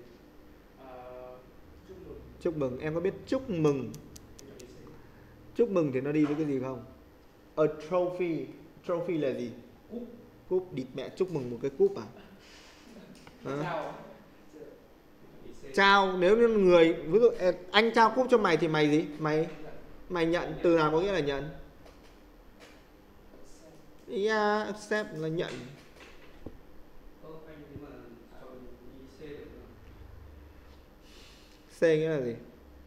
Chúc mừng. Em có biết chúc mừng? Chúc mừng thì nó đi với cái gì không? A trophy. Trophy là gì? Cúp. Địt mẹ chúc mừng một cái cúp à? Trao. Nếu như người ví dụ anh trao cúp cho mày thì mày gì? Mày nhận. Từ nào có nghĩa là nhận? Yeah, accept là nhận. C nghĩa là gì?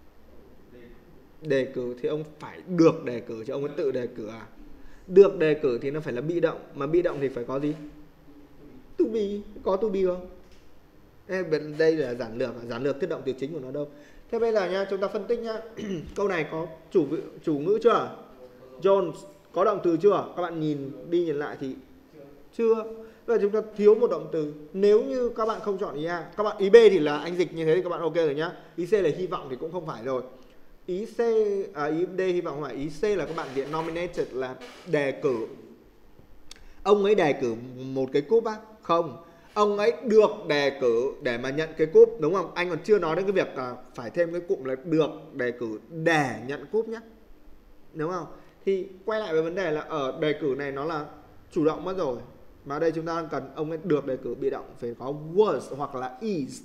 Đề cử thì ông phải được đề cử chứ ông ấy tự đề cử à? Được đề cử thì nó phải là bị động. Mà bị động thì phải có gì? To be. Có to be không? Đây là giản lược. Giản lược thiết động từ chính của nó đâu. Thế bây giờ nha, chúng ta phân tích nhá. Câu này có chủ ngữ chưa? Jones có động từ chưa? Các bạn nhìn đi nhìn lại thì chưa. Bây giờ chúng ta thiếu một động từ. Nếu như các bạn không chọn ý A, các bạn ý B thì là anh dịch như thế thì các bạn ok rồi nhá. Ý C là hy vọng thì cũng không phải rồi. Ý C ý D hy vọng không phải. Ý C là các bạn viện nominated là đề cử. Ông ấy đề cử một cái cúp á? Không. Ông ấy được đề cử để mà nhận cái cúp, đúng không? Anh còn chưa nói đến cái việc phải thêm cái cụm là được đề cử để nhận cúp nhá. Đúng không? Thì quay lại với vấn đề là ở đề cử này nó là chủ động mất rồi. Mà ở đây chúng ta cần ông ấy được đề cử bị động phải có was hoặc là is.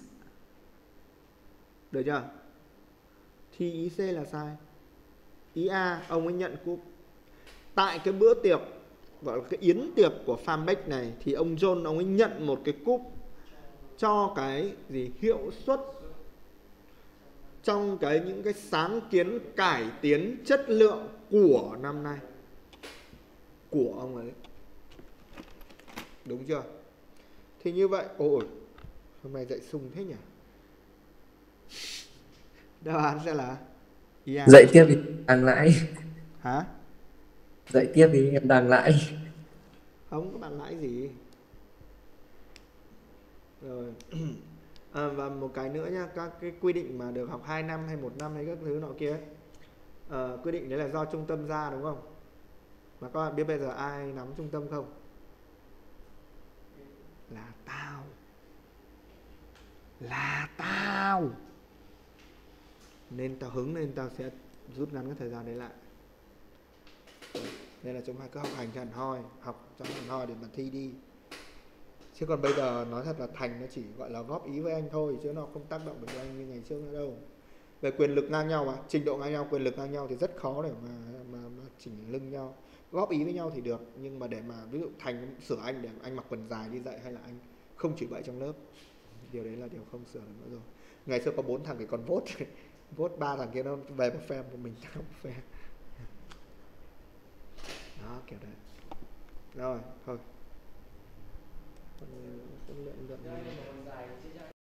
Được chưa? Thì ý C là sai. Ý A, ông ấy nhận cúp. Tại cái bữa tiệc gọi là cái yến tiệc của Farmbek này thì ông John ông ấy nhận một cái cúp cho cái gì hiệu suất trong những cái sáng kiến cải tiến chất lượng của năm nay của ông ấy. Đúng chưa? Thì như vậy, ôi hôm nay dạy sung thế nhỉ? Đáp án sẽ là Dạy tiếp thì đang lãi. Hả? Dạy tiếp thì em đang lãi. Không có bạn lãi gì. Rồi. Và một cái nữa nha, các cái quy định mà được học 2 năm hay 1 năm hay các thứ nọ kia quy định đấy là do trung tâm ra đúng không? Mà các bạn biết bây giờ ai nắm trung tâm không? Là tao. Là tao. Nên tao hứng nên tao sẽ rút ngắn cái thời gian đấy lại. Nên là chúng ta cứ học hành cho hẳn hoi. Học cho hẳn hoi để mà thi đi. Chứ còn bây giờ nói thật là Thành nó chỉ gọi là góp ý với anh thôi, chứ nó không tác động được với anh như ngày trước nữa đâu. Về quyền lực ngang nhau mà, trình độ ngang nhau, quyền lực ngang nhau thì rất khó để mà chỉnh lưng nhau. Góp ý với nhau thì được, nhưng mà để mà ví dụ Thành sửa anh để anh mặc quần dài đi dạy hay là anh không chửi bậy trong lớp, điều đấy là điều không sửa được nữa rồi. Ngày xưa có 4 thằng thì còn vote 3 thằng kia nó về một phe, một mình tao một phe. Đó kiểu đấy. Rồi thôi. Còn lượng